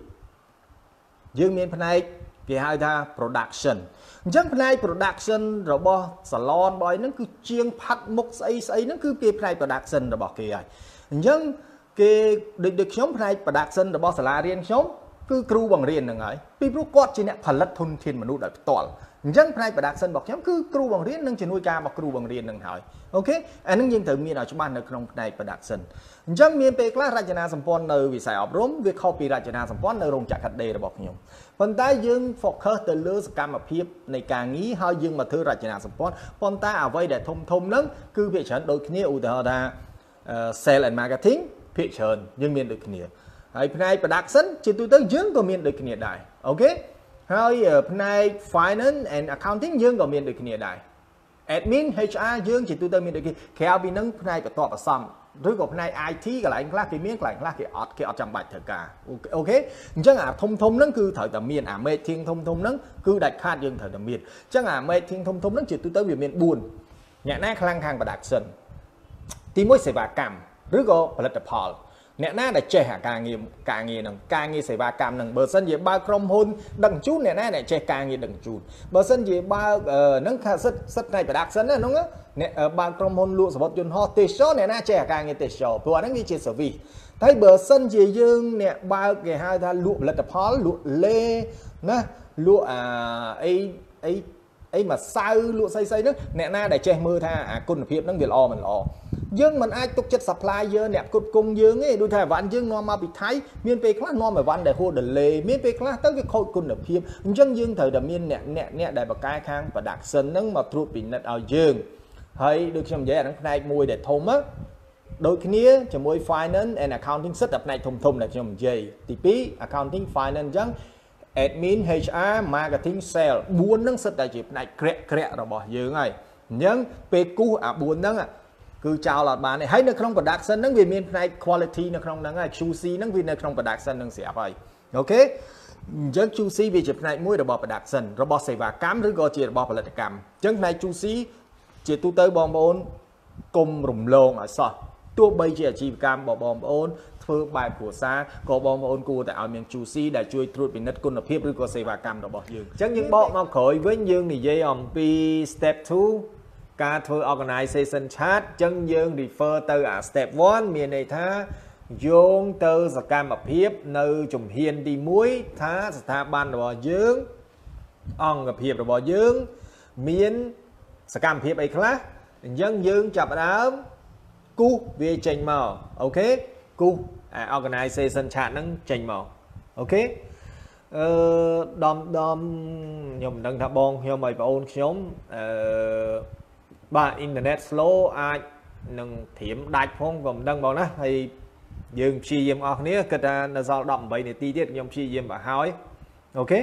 1យើងមានផ្នែកគេហៅថា production អញ្ចឹងផ្នែក production របស់ salon របស់ហ្នឹងគឺជាងផាត់មុខស្អីហ្នឹងគឺគេផ្នែក production របស់គេហើយអញ្ចឹងគេដូចខ្ញុំផ្នែក production របស់សាលារៀនខ្ញុំគឺគ្រូបង្រៀនហ្នឹងហើយពីព្រោះគាត់ជាអ្នកផលិតធនធានមនុស្សដោយផ្ទាល់អ Dân này production bọc nhóm cứ crew bằng riêng nâng chỉ nuôi ca bọc crew bằng riêng nâng hỏi ok anh nâng dân thử miền ở trong ban ở trong này production dân miền pe class rajana sampon nơi vì sai ọp rôm việc copy rajana sampon nơi rong chặt hạt đề là bọc nhóm phần tay dương focus từ lứa cam mà phiếp này càng nghĩ hơi dương mà thứ rajana sampon phần tay ở vây để thông nâng cứ việc chọn đôi kia ưu tờ ra sale and marketing việc chọn nhưng miền được kia hay này production chỉ tôi tới dương của miền được kia đại okហើយផ្នែក finance and accounting យើងក៏មានដូចគ្នាដែរ admin HR យើងជាទូទៅមានដូចគ្នាក្រៅពីនឹងផ្នែកបន្ទាប់បន្សំឬក៏ផ្នែក IT កន្លែងខ្លះគេមានកន្លែងខ្លះគេអត់ចាំបាច់ត្រូវការអូខេអញ្ចឹងអាធំហ្នឹងគឺត្រូវតែមានអា meeting ធំហ្នឹងគឺដាច់ខាតយើងត្រូវតែមានអញ្ចឹងអា meeting ធំហ្នឹងជាទូទៅវាមាន4អ្នកណាខ្លាំងខាង production ទី1សេវាកម្មឬក៏ផលិតផលអ្នកណាដែលចេះអាការងារនឹងការងារសេវាកម្មនឹងបើសិនជាបើក្រុមហ៊ុនដឹកជូនអ្នកណាដែលចេះការងារដឹកជូនបើសិនជាបើនឹងខាសិតផ្នែក production ណាហ្នឹងអ្នកបើក្រុមហ៊ុនលក់សម្បត្តិយន្តហោះទេសចរអ្នកណាចេះអាការងារទេសចរព្រោះអាហ្នឹងវាជា service តែបើសិនជាយើងអ្នកបើគេហៅថាលក់ផលិតផលលក់លេណាលក់អីមកសៅលក់ស្អីហ្នឹងអ្នកណាដែលចេះមើលថាអាគុណភាពហ្នឹងវាល្អមិនល្អយើងមិនអាចទុកចិត្ត supplier អ្នកផ្គត់ផ្គង់យើងទេដូចថាអីវ៉ាន់យើងនាំមកពីថៃមានពេលខ្លះនាំអីវ៉ាន់ដែលហួស delay មានពេលខ្លះទៅវាខូចគុណភាពអញ្ចឹងយើងត្រូវតែមានអ្នកដែលបកកែខាង production ហ្នឹងមកត្រួតពិនិត្យឲ្យយើងហើយដូចខ្ញុំនិយាយអាហ្នឹងផ្នែកមួយដែលធំណាដូចគ្នាជាមួយ finance and accounting សិតតែផ្នែកធំដែលខ្ញុំនិយាយទី2 accounting finance អញ្ចឹង admin HR marketing sale 4ហ្នឹងសិតតែជាផ្នែកក្រាក់របស់យើងហើយអញ្ចឹងពេលគូសអា4ហ្នឹងគឺចោលអត់បានទេហើយនៅក្នុង production ហ្នឹងវាមានផ្នែក quality នៅក្នុងហ្នឹងហើយ QC ហ្នឹងវានៅក្នុង production ហ្នឹងស្រាប់ហើយអូខេអញ្ចឹង QC វាជាផ្នែកមួយរបស់ production របស់សេវាកម្មឬក៏ជារបស់ផលិតកម្មអញ្ចឹងផ្នែក QC ជាទូទៅបងប្អូនកុំរំលងឲ្យសោះទោះបីជាអាជីវកម្មរបស់បងប្អូនធ្វើបែបគ្រួសារក៏បងប្អូនគួរតែឲ្យមាន QC ដែលជួយត្រួតពិនិត្យគុណភាពឬក៏សេវាកម្មរបស់យើងអញ្ចឹងយើងបកមកក្រោយវិញយើងនិយាយអំពី step 2ការធ្វើ organization chart អញ្ចឹងយើង refer ទៅអា step 1មានន័យថាយោងទៅសកម្មភាពនៅជំហានទី1ថាស្ថាប័នរបស់យើងអង្គភាពរបស់យើងមានសកម្មភាពអីខ្លះអញ្ចឹងយើងចាប់ផ្ដើមគូសវាចេញមកអូខេគូស organization chart ហ្នឹងចេញមកអូខេដំខ្ញុំមិនដឹងថាបងខ្ញុំឲ្យបងអូនខ្ញុំបាទ internet slow អាចនឹងត្រៀមដាច់ផងក៏មិនដឹងបងណាហើយយើងព្យាយាមអស់គ្នាគិតថានៅសល់18នាទីទៀតខ្ញុំព្យាយាមបើហើយអូខេ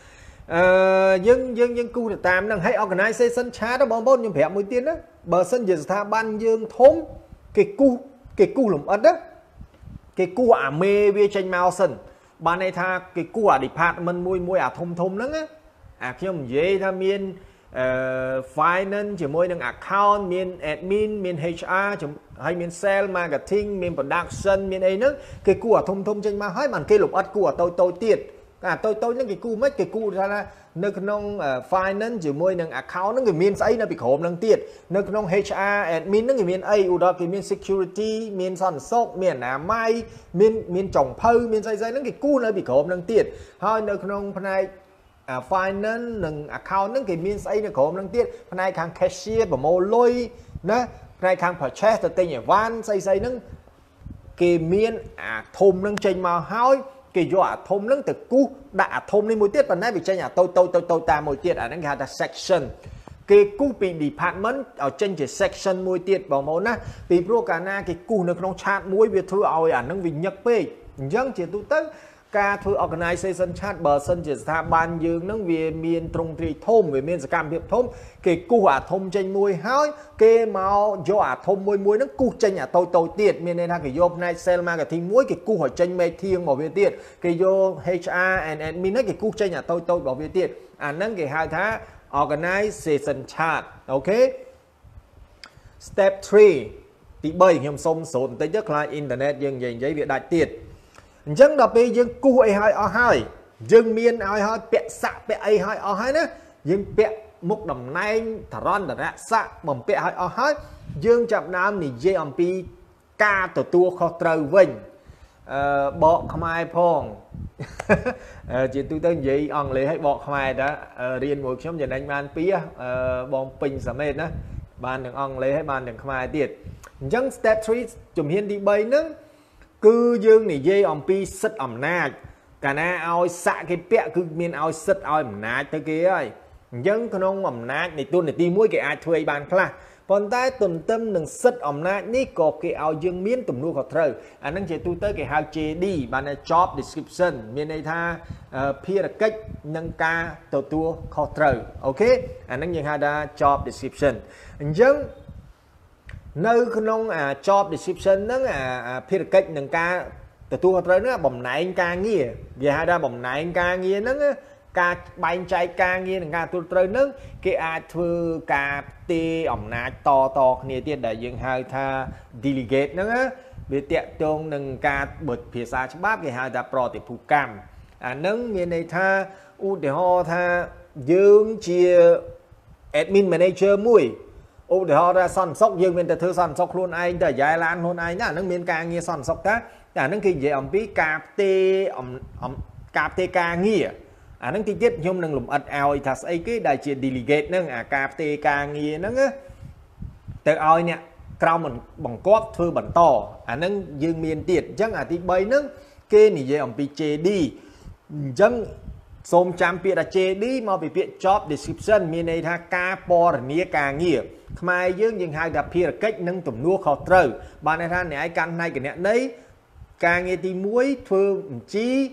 យើងគូទៅតាមហ្នឹងហើយ organization chart បងប្អូនខ្ញុំប្រាប់មួយទៀតណាបើសិនជាស្ថាប័នយើងធំគេគូសលំអិតណាគេគូសអាមេវាចេញមកសិនបានន័យថាគេគូសអា department មួយអាធំហ្នឹងណាអាខ្ញុំនិយាយថាមានfinance ជាមួយនឹង account មាន admin មាន HR ហើយមាន sale marketing មាន production មានអីហ្នឹងគេគូអាធំចេញមកហើយបានគេលំអិតគូអាតូចទៀតអាតូចហ្នឹងគេគូមិនគេគូថានៅក្នុង finance ជាមួយនឹង account ហ្នឹងគេមានស្អីនៅពីក្រោមហ្នឹងទៀតនៅក្នុង HR admin ហ្នឹងគេមានអីឧទាហរណ៍គេមាន security មានសន្តិសុខមានអនាម័យមានចុងភៅមានស្អីហ្នឹងគេគូនៅពីក្រោមហ្នឹងទៀតហើយនៅក្នុងផ្នែកfinance និង account ហ្នឹងគេមានស្អីនៅក្រោមហ្នឹងទៀតផ្នែកខាង cashier ប្រមូលលុយណាផ្នែកខាង purchase ទៅទិញអីវ៉ាន់ស្អីហ្នឹងគេមានអាធំហ្នឹងចេញមកហើយគេយកអាធំហ្នឹងទៅគូសដាក់អាធំនេះមួយទៀតប៉ុន្តែវាចេញអាតូចតាមមួយទៀតអាហ្នឹងគេហៅថា section គេគូសពី department ឲ្យចេញជា section មួយទៀតបងប្អូនណាពីព្រោះកាលណាគេគូសនៅក្នុង chart មួយវាធ្វើឲ្យអាហ្នឹងវាញឹកពេកអញ្ចឹងជាទូទៅការធ្វើ organization chart បើសិនជាស្ថាប័នយើងនឹងវាមានទ្រង់ទ្រាយធំវាមានសកម្មភាពធំគេគូសអាធំចេញមួយហើយគេមកយកអាធំមួយហ្នឹងគូសចេញអាតូចទៀតមានន័យថាគេយកផ្នែក sale marketing មួយគេគូសឲ្យចេញមេធាងរបស់វាទៀតគេយក HR and admin ហ្នឹងគេគូសចេញអាតូចរបស់វាទៀតអាហ្នឹងគេហៅថា organization chart អូខេ step 3ទី3ខ្ញុំសុំសូត្របន្តិចទៅខ្លាច internet យើងនិយាយវាដាច់ទៀតអញ្ចឹងដល់ពេលយើងគូសអីឲ្យអស់ហើយយើងមានឲ្យហើយពាក់សាក់ពាក់អីឲ្យអស់ហើយណាយើងពាក់មុខតំណែងតរន្តរស័ក្តិបំពាក់ឲ្យអស់ហើយយើងចាប់ដើមនិយាយអំពីការទទួលខុសត្រូវវិញបកខ្មែរផង chỉ tôi tới vậy ông lấy hay bọt khoai đó riêng một nhóm giờ anh ban pía bom pin sắm hết đó ban đừng ông lấy hay ban đừng khoai tiệt dân step 3 chùm hiên đi bay nữa cứ dương này dây ông pi sứt ẩm nát cả na ao xạ cái pẹ cứ miên ao sứt ao ẩm nát tới kia ơi dân con ông ẩm nát này tôi này ti mũi cái ai thuê ban khla còn tại tuần tâm đừng sứt ẩm nát ní cột cái ao dương miên tụm nuôi khó thở anh đang chơi tôi tới cái hao chê đi ban này job description miên này tha phía là cách nâng ca tổ tua khó thở ok anh đang nhìn hai đa job description dân nơi không job description nó phía là cách nâng ca tổ tua khó thở nó bầm nãy ca nghĩa về hai đa bầm nãy ca nghĩa nó ca bay chạy ca nghe là ca tôi trời nước cái ai thưa ca tê ẩm nát to to này tiền đại dương hai tha delegate nữa về tiện trong nâng ca bật phía xa chứ bác cái hai ta pro thì phụ cam nâng như này tha u để ho tha dương chia admin manager mùi u để ho ra son sóc dương bên ta thưa son sóc luôn anh ta giải lan luôn anh nhá nâng miền ca nghe son sóc ta nâng khi về ẩm bí ca tê ca tê ca nghĩa nâng tí tiết nhôm nâng lùm ật ao thật ấy cái đại diện delegate nâng KFT ca nghe nâng á từ oi nè cao mình bằng cóp thưa bằng to nâng dương miền tiệt chắc tí bay nâng kê này về ông bị chê đi chân xôm chăm bịa là chê đi mà bị bịa job description miền này tha ca po là nia ca nghe mai dương nhưng hai gặp phía cách nâng tùm nua khó trừ bạn này tha này ai căn này cái nè đấy ca nghe tí muối thưa chí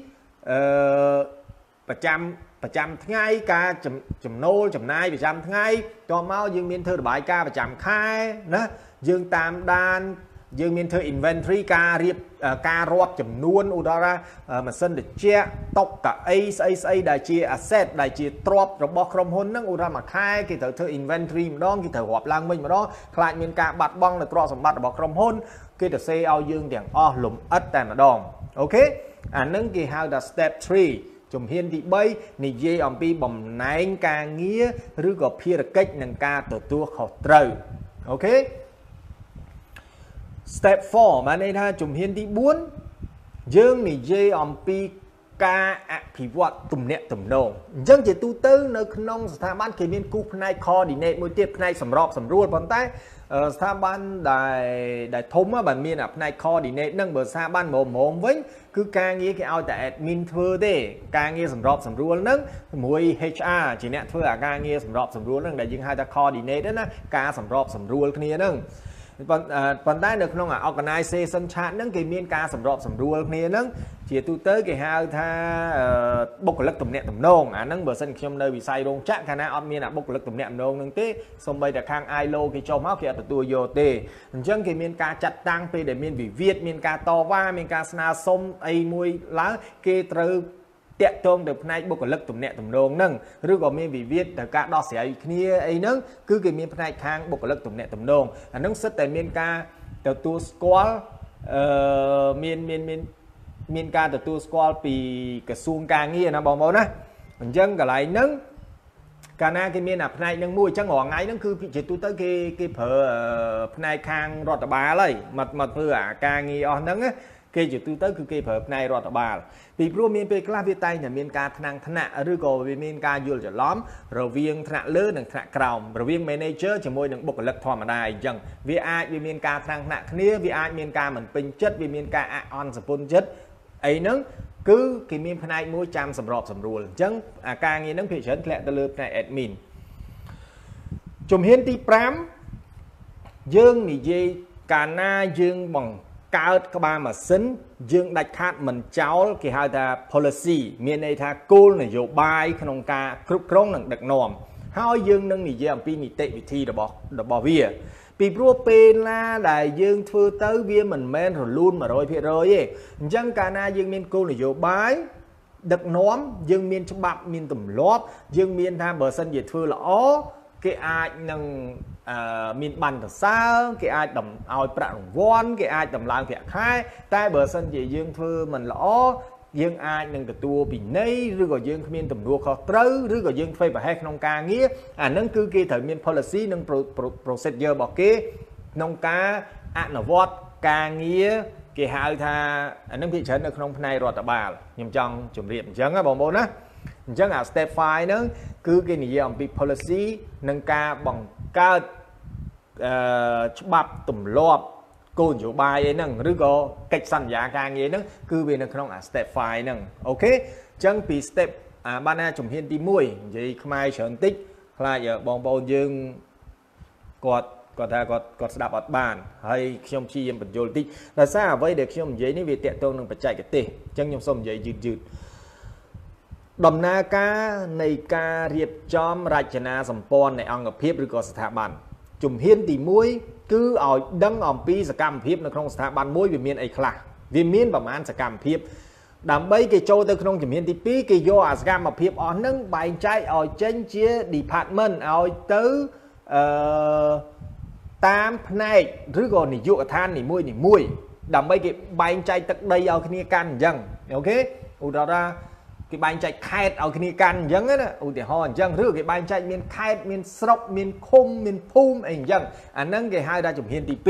ประจำថ្ងៃការចំណូលចំណាយប្រចាំថ្ងៃតមកយើងមានធ្វើរបាយការណ៍ប្រចាំខែណាយើងតាមដានយើងមានធ្វើ inventory ការរៀបការរាប់ចំនួនឧទាហរណ៍ម៉ាស៊ីនត្រជាក់តុកៅអីស្អីដែលជា asset ដែលជាទ្រព្យរបស់ក្រុមហ៊ុនហ្នឹងឧទាហរណ៍មួយខែគេត្រូវធ្វើ inventory ម្ដងគេត្រូវរាប់ឡើងវិញម្ដងខ្លាចមានការបាត់បង់នៅទ្រព្យសម្បត្តិរបស់ក្រុមហ៊ុនគេទៅសេឲ្យយើងទាំងអស់លំអិតតែម្ដងអូខេអាហ្នឹងគេហៅថា step 3ជំហានទី3និយាយអំពីបំណែងការងារឬក៏ភារកិច្ចនឹងការទទួលខុសត្រូវអូខេ step 4បានន័យថាជំហានទី4យើងនិយាយអំពីការអភិវឌ្ឍទំនាក់ទំនងអញ្ចឹងជាទូទៅនៅក្នុងស្ថាប័នគេមានគូផ្នែក coordinate មួយទៀតផ្នែកសម្របសម្រួលប៉ុន្តែស្ថាប័នដែលធំបើមានផ្នែក coordinate ហ្នឹងបើស្ថាប័នមុំវិញគឺការងារគេឲ្យតែ admin ធ្វើទេការងារសម្របសម្រួលហ្នឹងជាមួយ HR ជាអ្នកធ្វើអាការងារសម្របសម្រួលហ្នឹងដែលយើងហៅថា coordinate ណាការសម្របសម្រួលគ្នាហ្នឹងប៉ុន្តែនៅក្នុង organization chart ហ្នឹងគេមានការសម្របសម្រួលគ្នាហ្នឹងជាទូទៅគេហៅថាបុគ្គលិកទំនាក់ទំនងអាហ្នឹងបើសិនខ្ញុំនៅវិស័យរោងចក្រកាលណាអត់មានបុគ្គលិកទំនាក់ទំនងហ្នឹងទេសូម្បីតែខាង ILO គេចុះមកគេអត់ទទួលយកទេអញ្ចឹងគេមានការចាត់តាំងពេលដែលមានវិវាទមានការតវ៉ាមានការស្នើសុំអីមួយឡើងគេត្រូវតាក់ទងទៅផ្នែកបុគ្គលិកទំនាក់ទំនងហ្នឹងឬក៏មានវិវាទទៅការដោះស្រាយគ្នាអីហ្នឹងគឺគេមានផ្នែកខាងបុគ្គលិកទំនាក់ទំនងអាហ្នឹងសិតតែមានការទទួលស្គាល់មានការទទួលស្គាល់ពីក្រសួងការងារណាបងប្អូនណាអញ្ចឹងកន្លែងហ្នឹងកាលណាគេមានផ្នែកហ្នឹងមួយអញ្ចឹងរាល់ថ្ងៃហ្នឹងគឺជាទូទៅគេប្រើផ្នែកខាងរដ្ឋបាលហើយមកធ្វើអាការងារអស់ហ្នឹងគេជាទូទៅគឺគេប្រើផ្នែករដ្ឋបាលពីព្រោះមានពេលខ្លះវាតែងតែមានការថ្នាក់ឬក៏វាមានការយល់ច្រឡំរវាងថ្នាក់លើនិងថ្នាក់ក្រោមរវាង manager ជាមួយនឹងបុគ្គលិកធម្មតាអញ្ចឹងវាមានការថ្នាក់គ្នាវាអាចមានការមិនពេញចិត្តវាមានការអន់សពុនចិត្តអីហ្នឹងគឺគេមានផ្នែកមួយចាំសម្របសម្រួលអញ្ចឹងអាការងារហ្នឹងភាគច្រើនធ្លាក់ទៅលើផ្នែក admin ជំហានទី5យើងនិយាយកាលណាយើងបង្កើតក្បាលម៉ាស៊ីនយើងដាច់ខាតមិនចោលគេហៅថា policy មានន័យថាគោលនយោបាយក្នុងការគ្រប់គ្រងនិងដឹកនាំហើយយើងនឹងនិយាយអំពីនីតិវិធីរបស់វាពីព្រោះពេលណាដែលយើងធ្វើទៅវាមិនមែនរលូន 100% ទេអញ្ចឹងកាលណាយើងមានគោលនយោបាយដឹកនាំយើងមានច្បាប់មានទម្លាប់យើងមានថាបើសិនជាធ្វើល្អគេអាចនឹងមានបានសរសើរគេអាចឲ្យប្រាក់រង្វាន់គេអាចតម្លើងប្រាក់ខែតែបើសិនជាយើងធ្វើមិនល្អយើងអាចនឹងទទួលពិន័យឬក៏យើងគ្មានទំនួលខុសត្រូវឬក៏យើងធ្វើប្រហែសក្នុងការងារអាហ្នឹងគឺគេត្រូវមាន policy និង procedure របស់គេក្នុងការអនុវត្តការងារគេហៅថាអានឹងភាគច្រើននៅក្នុងផ្នែករដ្ឋបាលខ្ញុំចង់ជម្រាបអញ្ចឹងណាបងប្អូនណាអញ្ចឹងអា step 5ហ្នឹងគឺគេនិយាយអំពី policy និងការបង្កើតច្បាប់ទម្លាប់គោលនយោបាយអីហ្នឹងឬក៏កិច្ចសន្យាការងារហ្នឹងគឺវានៅក្នុងអា step 5ហ្នឹងអូខេអញ្ចឹងពី step បានថាជំហានទី1និយាយខ្មែរច្រើនតិចខ្លាចបងប្អូនយើងគាត់ថាគាត់ស្ដាប់អត់បានហើយខ្ញុំព្យាយាមបញ្យល់តិចដោយសារអ្វីដែលខ្ញុំនិយាយនេះវាតាក់ទងនឹងបច្ចេកទេសអញ្ចឹងខ្ញុំសូមនិយាយយឺតដំណើរការនៃការរៀបចំរចនាសម្ព័ន្ធនៃអង្គភាពឬក៏ស្ថាប័នជំហានទី1គឺឲ្យដឹងអំពីសកម្មភាពនៅក្នុងស្ថាប័នមួយវាមានអីខ្លះវាមានប្រមាណសកម្មភាពដើម្បីគេចូលទៅក្នុងជំហានទី2គេយកអាសកម្មភាពអស់ហ្នឹងបែងចែកឲ្យចេញជា department ឲ្យទៅតាមផ្នែកឬក៏នាយកដ្ឋាននីមួយដើម្បីគេបែងចែកទឹកដីឲ្យគ្នាកាន់អញ្ចឹងអូខេឧទាហរណ៍គេបែងចែកខេត្តឲ្យគ្នាកាន់អញ្ចឹងណាឧទាហរណ៍អញ្ចឹងឬគេបែងចែកមានខេត្តមានស្រុកមានឃុំមានភូមិអីអញ្ចឹងអាហ្នឹងគេហៅថាជំហានទី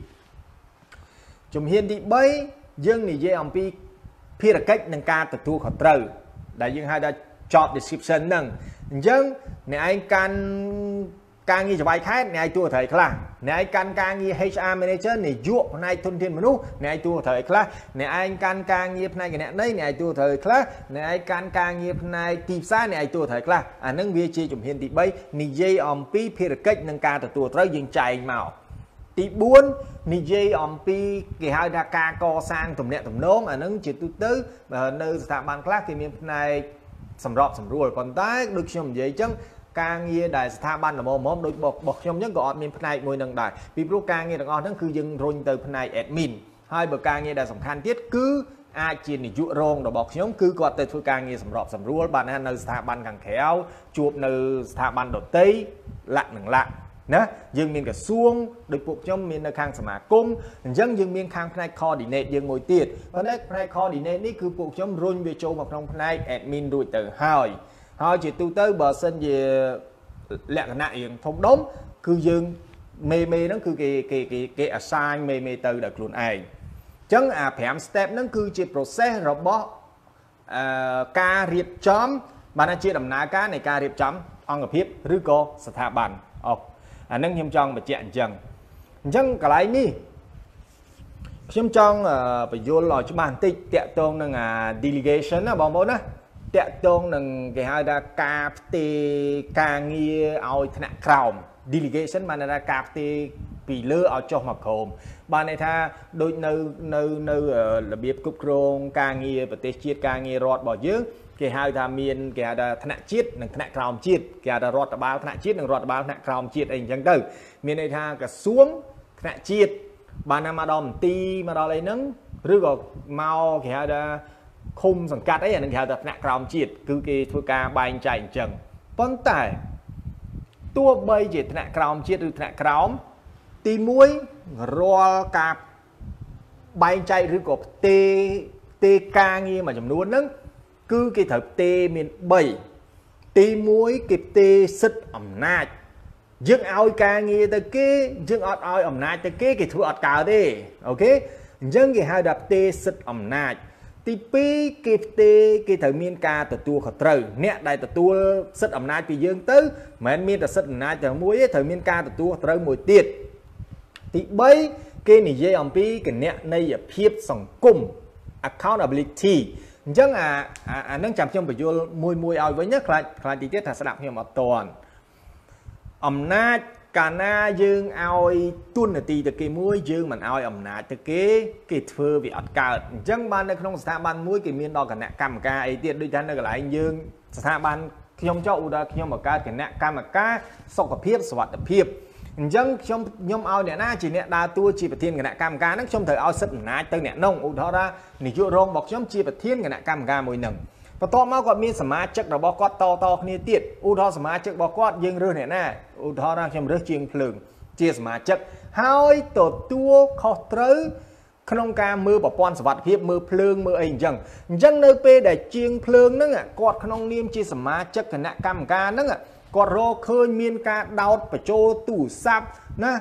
2ជំហានទី3យើងនិយាយអំពីភារកិច្ចនិងការទទួលខុសត្រូវដែលយើងហៅថា job description ហ្នឹងអញ្ចឹងអ្នកឯងកាន់ការងារច្បាយខេត្តអ្នកឯងតួនាទីខ្លះអ្នកឯងកាន់ការងារ HR manager នាយកផ្នែកធនធានមនុស្សអ្នកឯងតួនាទីខ្លះអ្នកឯងកាន់ការងារផ្នែកគណនេយ្យអ្នកឯងតួនាទីខ្លះអ្នកឯងកាន់ការងារផ្នែកទីផ្សារអ្នកឯងតួនាទីខ្លះអានឹងវាជាជំហានទី3និយាយអំពីភារកិច្ចនិងការទទួលត្រូវយើងចែកមកទី4និយាយអំពីគេហៅថាការកសាងទំនាក់ទំនងអានឹងជាទូទៅនៅស្ថាប័នខ្លះគេមានផ្នែកសម្របសម្រួលប៉ុន្តែដូចខ្ញុំនិយាយអញ្ចឹងការងារដែលស្ថាប័នល្មមដូចរបស់ខ្ញុំអញ្ចឹងក៏អត់មានផ្នែកមួយនឹងដែរពីព្រោះការងារទាំងអស់ហ្នឹងគឺយើងរុញទៅផ្នែក admin ហើយបើការងារដែលសំខាន់ទៀតគឺអាចជានាយករងរបស់ខ្ញុំគឺគាត់ទៅធ្វើការងារសម្របសម្រួលបាននៅស្ថាប័នខាងក្រៅជួបនៅស្ថាប័នដទៃលក្ខនឹងលក្ខណាយើងមានក្រសួងដោយពួកខ្ញុំមាននៅខាងសមាគមអញ្ចឹងយើងមានខាងផ្នែក coordinate យើងមួយទៀតប៉ុន្តែផ្នែក coordinate នេះគឺពួកខ្ញុំរុញវាចូលមកក្នុងផ្នែក admin រួចទៅហើយជាទូទៅបើសិនជាលក្ខណៈរៀងធំដុំគឺយើងមេហ្នឹងគឺគេ assign មេទៅដល់ខ្លួនឯងអញ្ចឹងអា5 step ហ្នឹងគឺជា process របស់ការរៀបចំបានជាដំណើរការនៃការរៀបចំអង្គភាពឬក៏ស្ថាប័នអាហ្នឹងខ្ញុំចង់បញ្ជាក់អញ្ចឹងកន្លែងនេះខ្ញុំចង់បញ្យល់ឲ្យច្បាស់បន្តិចតាក់ទងនឹងdelegation ណាបងប្អូនណាតាក់ទងនឹងគេហៅថាការផ្ទេរការងារឲ្យថ្នាក់ក្រោម delegation បានន័យថាការផ្ទេរពីលើឲ្យចុះមកក្រោមបានន័យថាដូចនៅរបៀបគ្រប់គ្រងការងារប្រទេសជាតិការងាររដ្ឋរបស់យើងគេហៅថាមានគេហៅថាថ្នាក់ជាតិនិងថ្នាក់ក្រោមជាតិគេហៅថារដ្ឋបាលថ្នាក់ជាតិនិងរដ្ឋបាលថ្នាក់ក្រោមជាតិអីអញ្ចឹងទៅមានន័យថាក្រសួងថ្នាក់ជាតិបានណាមកដល់មន្ទីរមកដល់អីហ្នឹងឬក៏មកគេហៅថាឃុំសង្កាត់អីអានឹងគេហៅថាថ្នាក់ក្រោមជាតិគឺគេធ្វើការបែងចែកអញ្ចឹងប៉ុន្តែទោះបីជាថ្នាក់ក្រោមជាតិឬថ្នាក់ក្រោមទី1រាល់ការបែងចែកឬក៏ផ្ទេរការងារមួយចំនួនហ្នឹងគឺគេត្រូវផ្ទេរមាន3ទី1គេផ្ទេរសិទ្ធិអំណាចយើងឲ្យការងារទៅគេយើងអត់ឲ្យអំណាចទៅគេធ្វើអត់កើតទេអូខេអញ្ចឹងគេហៅថាផ្ទេរសិទ្ធិអំណាចទី2គេផ្ទេរគេត្រូវមានការទទួលខុសត្រូវអ្នកដែលទទួលសិទ្ធិអំណាចពីយើងទៅមិនមែនមានតែសិទ្ធិអំណាចតែមួយទេត្រូវមានការទទួលខុសត្រូវមួយទៀតទី3គេនិយាយអំពីគណនេយ្យភាពសង្គម accountability អញ្ចឹងអានឹងចាំខ្ញុំបញ្យល់មួយឲ្យវិញណាខ្លាចទីទៀតថាស្ដាប់ខ្ញុំអត់តន់អំណាចកាលណាយើងឲ្យទួនាទីទៅគេមួយយើងមិនឲ្យអំណាចទៅគេធ្វើវាអត់កើតអញ្ចឹងបាននៅក្នុងស្ថាប័នមួយគេមានដល់គណៈកម្មការអីទៀតដូចថានៅកន្លែងយើងស្ថាប័នខ្ញុំចោលឧទាហរណ៍ខ្ញុំមកកើតគណៈកម្មការសុខភាពសុវត្ថិភាពអញ្ចឹងខ្ញុំឲ្យអ្នកណាជាអ្នកដើរតួជាប្រធានគណៈកម្មការហ្នឹងខ្ញុំត្រូវឲ្យសិទ្ធិអំណាចទៅអ្នកនោះឧទាហរណ៍ថានាយករងរបស់ខ្ញុំជាប្រធានគណៈកម្មការមួយហ្នឹងបន្ទាប់មកគាត់មានសមាជិករបស់គាត់តគ្នាទៀតឧទាហរណ៍សមាជិករបស់គាត់យើងរើសអ្នកណាឧទាហរណ៍ថាខ្ញុំរើសជាងភ្លើងជាសមាជិកហើយទទួលខុសត្រូវក្នុងការមើលប្រព័ន្ធសុវត្ថិភាពមើលភ្លើងមើលអីអញ្ចឹងនៅពេលដែលជាងភ្លើងហ្នឹងគាត់ក្នុងនាមជាសមាជិកគណៈកម្មការហ្នឹងគាត់រកឃើញមានការដោតបញ្ចូលទូរស័ព្ទណា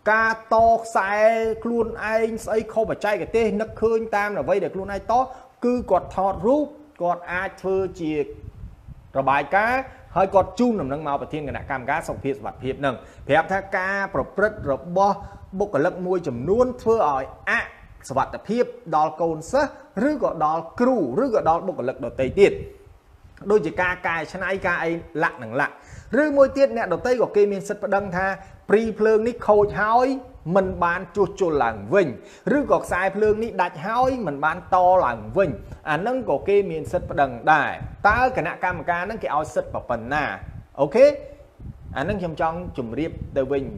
ca to sai luôn anh ấy không phải chạy cái tên nấc khơi tam là vây để luôn ai to cứ quạt thọt rúp quạt ai thưa chia rồi bài cá hơi quạt chun nằm nâng màu và thiên cái nạ cam cá sọc phiệt vật phiệt nâng phép tha ca prot rồi bo bốc cái lắc môi chầm nuôn thưa ỏi ạ vật phiệt đo cồn sơ rứ gọi đo cừu rứ gọi đo bốc cái lắc đồ tây tiệt đôi chỉ ca cài chân ai ca ai lặng nặng lặng rứ môi tiết nè đồ tây của cây miền sật đăng tha pri phượng ní khôi hói mình bán chuột chuột làng vinh rứ gọt sai phượng ní đặt hói mình bán to làng vinh nâng của cây miền sật đằng đài ta cái nạ cam ca nâng cái ao sật vào phần nà ok nâng trong chùm riệp từ vinh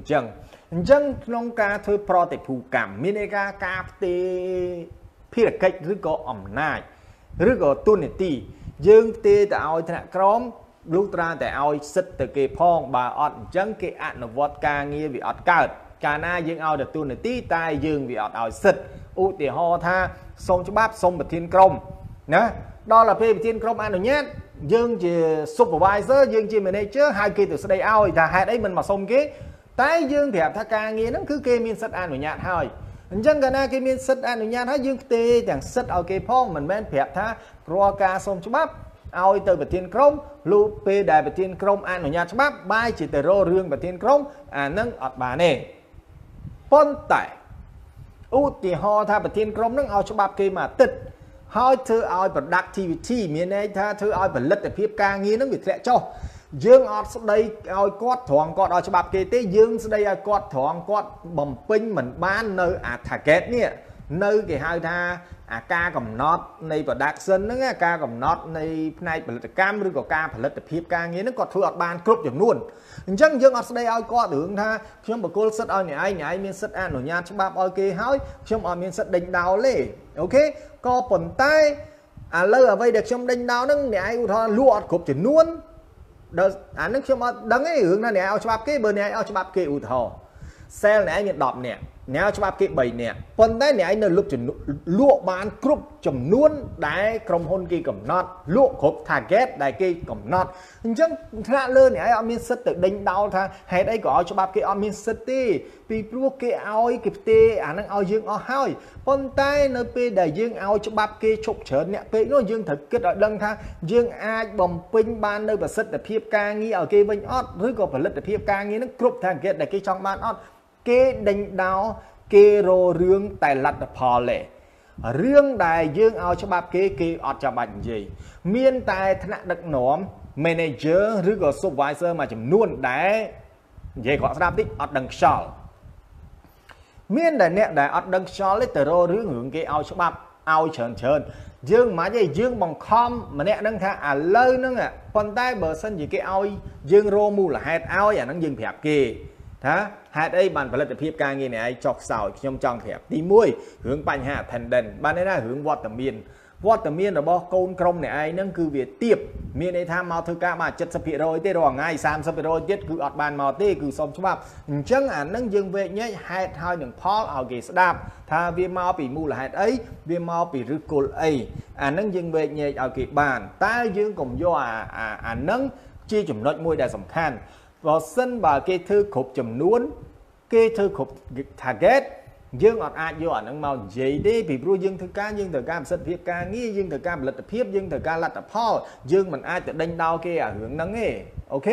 chân nông ca thôi pro để phù cảm miền ca ca tê phi là cách rứ có ẩm nai rứ có tuân để tì dương tê tạo thằng crom lúc raแต่เอาสิทธิ์แต่เกี่ยพองบาอดจังเกี่ยนวัดกาเงียวิอดเกิดกาหน้ายังเอาแต่ตัวในตีตายยังวิอดเอาสิทธิ์อุติหอท่าทรงฉบับทรงปฏิทินกรมนะดอลลาร์เพย์ปฏิทินกรมอันนี้ยังจะซุปเปอร์ไวเซอร์ยังจะแมเนเจอร์hai kỳ từ đây aoแต่hai đấy mình màทรงkế táiยังแถบท่ากาเงียนั่นคือเกี่ยมีสิทธิ์อันนี้ให้จังกันนะเกี่ยมีสิทธิ์อันนี้ให้ยังเตะอย่างสิทธิ์เอาเกี่ยพองมันแม่นแถบท่ากรัวกาทรงฉบับเอาtừประเทศกรมลูกไปได้ประเทศกรมอันหนุนยาฉบับใบจิตแต่โรเรื่องประเทศกรมนั่งอดบาเน่ป้นแต่อุติหอถ้าประเทศกรมนั่งเอาฉบับเกมาติดให้เธอเอา productivity มีในถ้าเธอเอาผลิตภัณฑ์การเงินนั่งวิทยาเจ้ายื่งอดสดเอากอดถ่วงกอดเอาฉบับเกต้ยื่งสดเอากอดถ่วงกอดบ่มปิ้งเหมือนบ้านเนออาถาเกตเนี่ยเนอเกี่ยให้ท่าca cầm nótในประดักเซนนั่นca cầm nótในในผลิตกรรมหรือก็การผลิตภัณฑ์การเงินนั่นก็ถืออดบานครบอย่างนู่นจังยังอดได้เอาก็ถึงท่าช่วงบกลสัตเอาเนี่ยไอ้มีสัตอันหนุนยาฉบับเอาเกยห้อยช่วงเอามีสัตดิ่งดาวเล่โอเคก็ผลใต้เลิกเอาไว้เด็กช่วงดิ่งดาวนั่นเนี่ยไอ้อุทธรลวดครบอย่างนู่นเดี๋ยวนั่นช่วงเอาดังไอ้หึงนั่นเนี่ยเอาฉบับเกยเบอร์เนี่ยเอาฉบับเกยอุทธรเซลเนี่ยมีดอกเนี่ยแนวฉบับเก็บใบเนี่ยปนได้เนี่ยไอ้เนลุกจุดลวกบานกรุบจำนวนได้กรมฮุนกีกับน็อตลวกครบทาร์เก็ตได้กีกับน็อตจังขณะเลื่อนเนี่ยไอ้อมินสต์ดึงดาวท่าให้ได้ก็เอาฉบับเก็บอมินสต์ปีพวกเก็บเอาเก็บเตะนั่งเอายืงเอาห้อยปนได้เนเปได้ยืงเอาฉบับเก็บฉุกเฉินเนี่ยเปโน่ยืงถึงเกิดดังท่ายืงอาจบ่มปิ้งบานเนประสิทธิ์แต่เพียบกางงี้เอาเก็บวิ่งอดหรือก็ผลิตแต่เพียบกางงี้นั่งกรุบทาร์เก็ตได้กีช่องบานอดเกดิ่งดาวเกโรเรื่องแต่ลัดพอเลยเรื่องใดยื่งเอาฉบับเกอดจะบัญชีเมียนแต่ธนาดักหนอมเมเนเจอร์หรือก็ซูเปอร์ไวเซอร์มาจำนวนได้เย่ขอสนับที่อดดังชอลเมียนแต่เนี่ยได้อดดังชอลเลยแต่โรเรื่องหึงเกเอาฉบับเอาเชิญยื่งมาจะยื่งบังคอมมาเนี่ยนั่งท่าเลยนั่งคนใต้เบอร์เซนยี่เกเอายื่งโรมูละเฮดเอาอย่างนั่งยื่งแผลเกฮะหาได้บันผลิตภัณฑ์การเงินเนี่ยจอกเสาชมจองแผลตีมวยหึงปัญหาแทนเดนบ้านนี้น่าหึงวอตเตอร์เมียนหรือบอกโกนกรมเนี่ยไอ้นั่นคือเวียเตียบมีในทางมาถือกามาจัดสเปียโรยเตรอง่าย3 สเปียโรยยึดคืออดบานมาเต้คือสมฉบับจังนั่นยังเวียเนี่ยให้ทายหนึ่งพอเอาเกสดาบถ้าเวียมาปีมูละให้ไอ้เวียมาปีรึกลไอ้นั่นยังเวียเนี่ยเอาเกบานใต้ยังกลมย่อนั่นชี้จุ่มน้อยมวยได้สำคัญvào sân bà kê thư khục chùm nuôn kê thư khục target dương ọt ai vô ảnh màu gì đi vì bro dương thư ca sân phiếp ca nghi dương thư ca lật phiếp dương thư ca lật phao dương mình ai tự đánh đau kia hưởng nắng nghe ok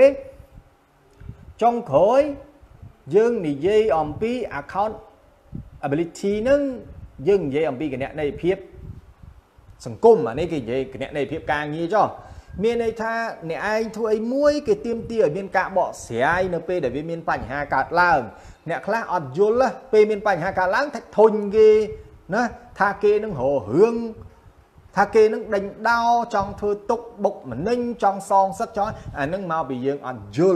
trong khối dương thì dây om pi account ability nâng dương dây om pi cái này phiếp sừng cung mà này cái này phiếp ca nghi cho miền này tha này ai thôi muối cái tiêm tia ở miền cả bọ xẻ ai np để bên miền Pành Hà cả làng nè khác ọt dồn là bên miền Pành Hà cả làng thạch thôn ghê nè tha kê nâng hồ hương tha kê nâng đánh đau trong thưa túc bục mà ninh trong son sắc chói nâng mau bị dương ọt dồn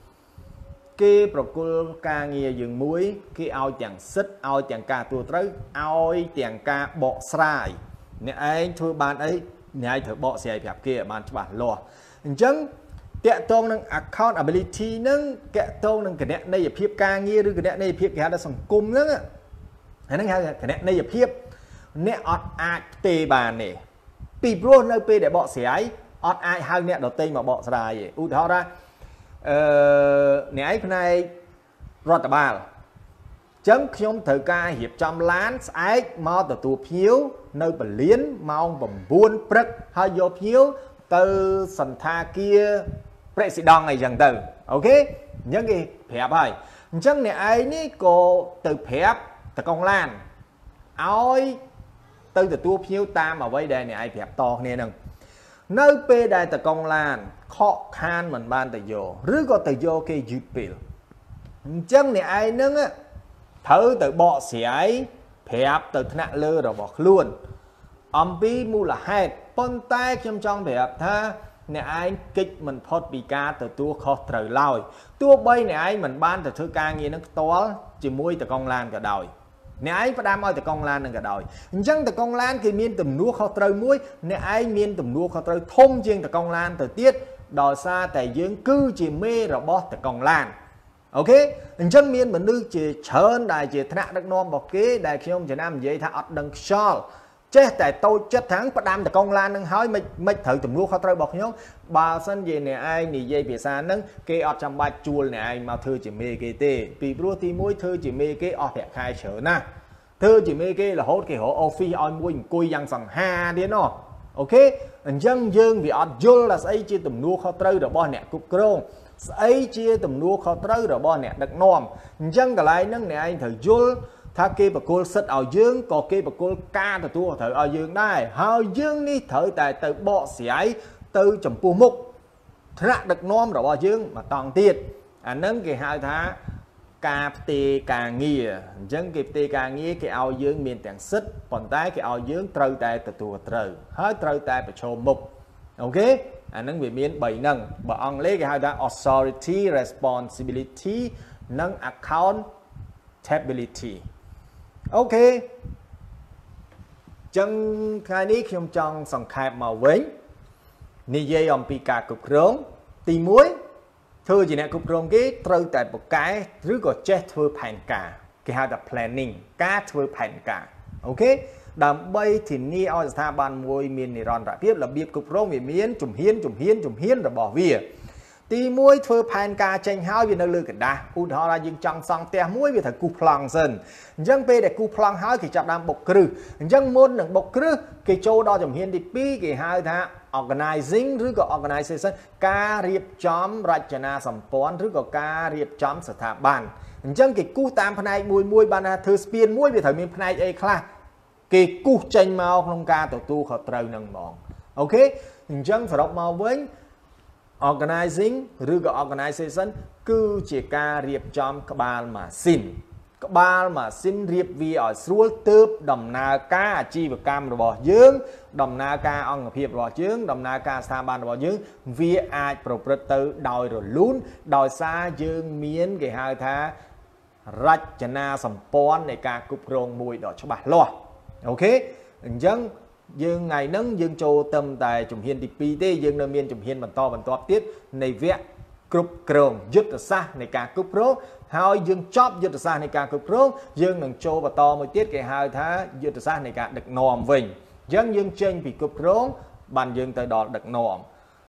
kê procol ca nghe dương muối kê ao chẳng xích ao chẳng ca tua tới ao chẳng ca bọ sài nè ai thôi bàn ấy này thử bộ xe phép kia bàn cho bạn lo chẳng kẹt tông năng accountability năng kẹt tông năng cái nét này phép ca nghe rồi cái nét này phép cái đã sòng cung nữa hay năng cái nét này phép nét ọt ai tê bàn này pi pro nơi p để bộ xe ấy ọt ai hai nét đầu tiên mà bộ ra vậy u thọ ra nét ấy này rót ba Chẳng nhóm thời ca hiệp trăm lán ếch mò từ tù phiếu nơi bà liến mong bầm buôn prất hơi vô phiếu từ sân tha kia president này dần từ ok những cái phép hơi chẳng này ai ní cô từ phép từ công lan ôi từ tù phiếu ta mà với đây này ai phép to nè nâng nơi bê đại từ công lan khó khăn mình ban từ vô rứ có từ vô cái dịp biểu chẳng này ai nâng á thử từ bọ xỉ ấy phép từ nạ lơ rồi bỏ luôn ông bí mu là hết con tay trong phép tha nè ai kích mình phốt bị ca từ tua khó trời lòi tua bay nè ai mình ban từ thư ca nghe nó to chỉ mui từ công lan cả đời nè ai phải đam ơi từ công lan cả đời chẳng từ công lan thì miên tùm nuốt khó trời muối nè ai miên tùm nuốt khó trời thông chiên từ công lan từ tiết đòi xa tại dương cư chỉ mê rồi bỏ từ công lan ok chân miên mình đưa chỉ chơn đại chỉ thằng đặc non bọc kế đại khi ông chỉ nam vậy thằng ọt đằng sau chết tại tôi chết thắng bắt đam từ công lan nâng hói mấy thử tùm nuốt khó trời bọc nhóc bà sân gì nè ai nì dây phía xa nâng cái ọt trong ba chua nè ai mà thưa chỉ mê cái tê vì bữa tí mũi thưa chỉ mê cái ọt hẹp khai trở na thưa chỉ mê cái là hốt cái hổ office oi mũi cùi dăng sẵn ha đi nó ok dân dương vì ọt dô là xây chia tùm nuốt khó trời rồi bỏ nè cục krong ấy chia tùm nuốt khó trời rồi bỏ nè đặc nòm dân cả lại nâng nè anh thử dôถ้าเก็บกูสดเอายืงก็เก็บกูกาตัวเถอะเอายืงได้เอายืงนี่เถอะแต่ตัวเบาเสียตัวจมปูมุกธนาดักน้อมเราเอายืงมาตองตีดอันนั้นกี่หายท้ากาเตกาเงียจังเก็บเตกาเงียกี่เอายืงเมียนแต่งซึดปนใต้กี่เอายืงเตยแต่ตัวเตยให้เตยแต่ไปโชว์มุกโอเคอันนั้นเมียนใบนั่งบ่อังเล่กี่หายท้า authority responsibility นั่ง accountability ok chân khai ní khi ông chọn sòng khai màu vĩnh ni dây ông pi cả cục rốn tì muối thưa gì nè cục rốn cái trâu tại một cái rứa có chết thưa phản cả cái hai là planning cá thưa phản cả ok đầm bay thì ni ở tha ban môi miền này ròn rã tiếp là biết cục rốn về miến chùm hiến rồi bỏ vía tì muối thưa phản cả tranh háo vì nó lừa cả đa u họ là những trong sòng te muối vì thằng cục lòng dần dân pe để cú plong hái thì chạm đam bọc cử dân môn đừng bọc cử cái chỗ đó chấm hiền thì pi cái hai thà organizing rồi có organization ca riệp chấm rạch na sầm pón rồi có ca riệp chấmสถาบันdân cái cú tam phần này mùi ban thư spiên mùi về thời miền phần này ấy khla cái cú tranh màu không ca tổ tu họ trời nâng mòn ok dân phải đọc màu với organizing rồi có organization cứ chỉ ca riệp chấm các bạn mà xin ba mà xin riệp vì ở suối tớp đầm na ca chi và cam rồi bỏ dưỡng đầm na ca ông hiệp rồi dưỡng đầm na ca sa ban rồi dưỡng vì ai proprietor đòi rồi luôn đòi xa dương miến cái hai thá rạch na sầm pon này ca cục rong mùi đỏ cho bà lo ok dân dương ngày nắng dương châu tâm tại chủng hiền pi tê dương nơi miền chủng hiền bản to tiết này vẽ cục rong dứt ở xa này ca cục rong hai dương chóp dứt xa này cả cực rốt dương đừng cho và to mới tiết cái hai thá dứt xa này cả được nòm vinh dân dương trên bị cực rốt bàn dương tới đó được nòm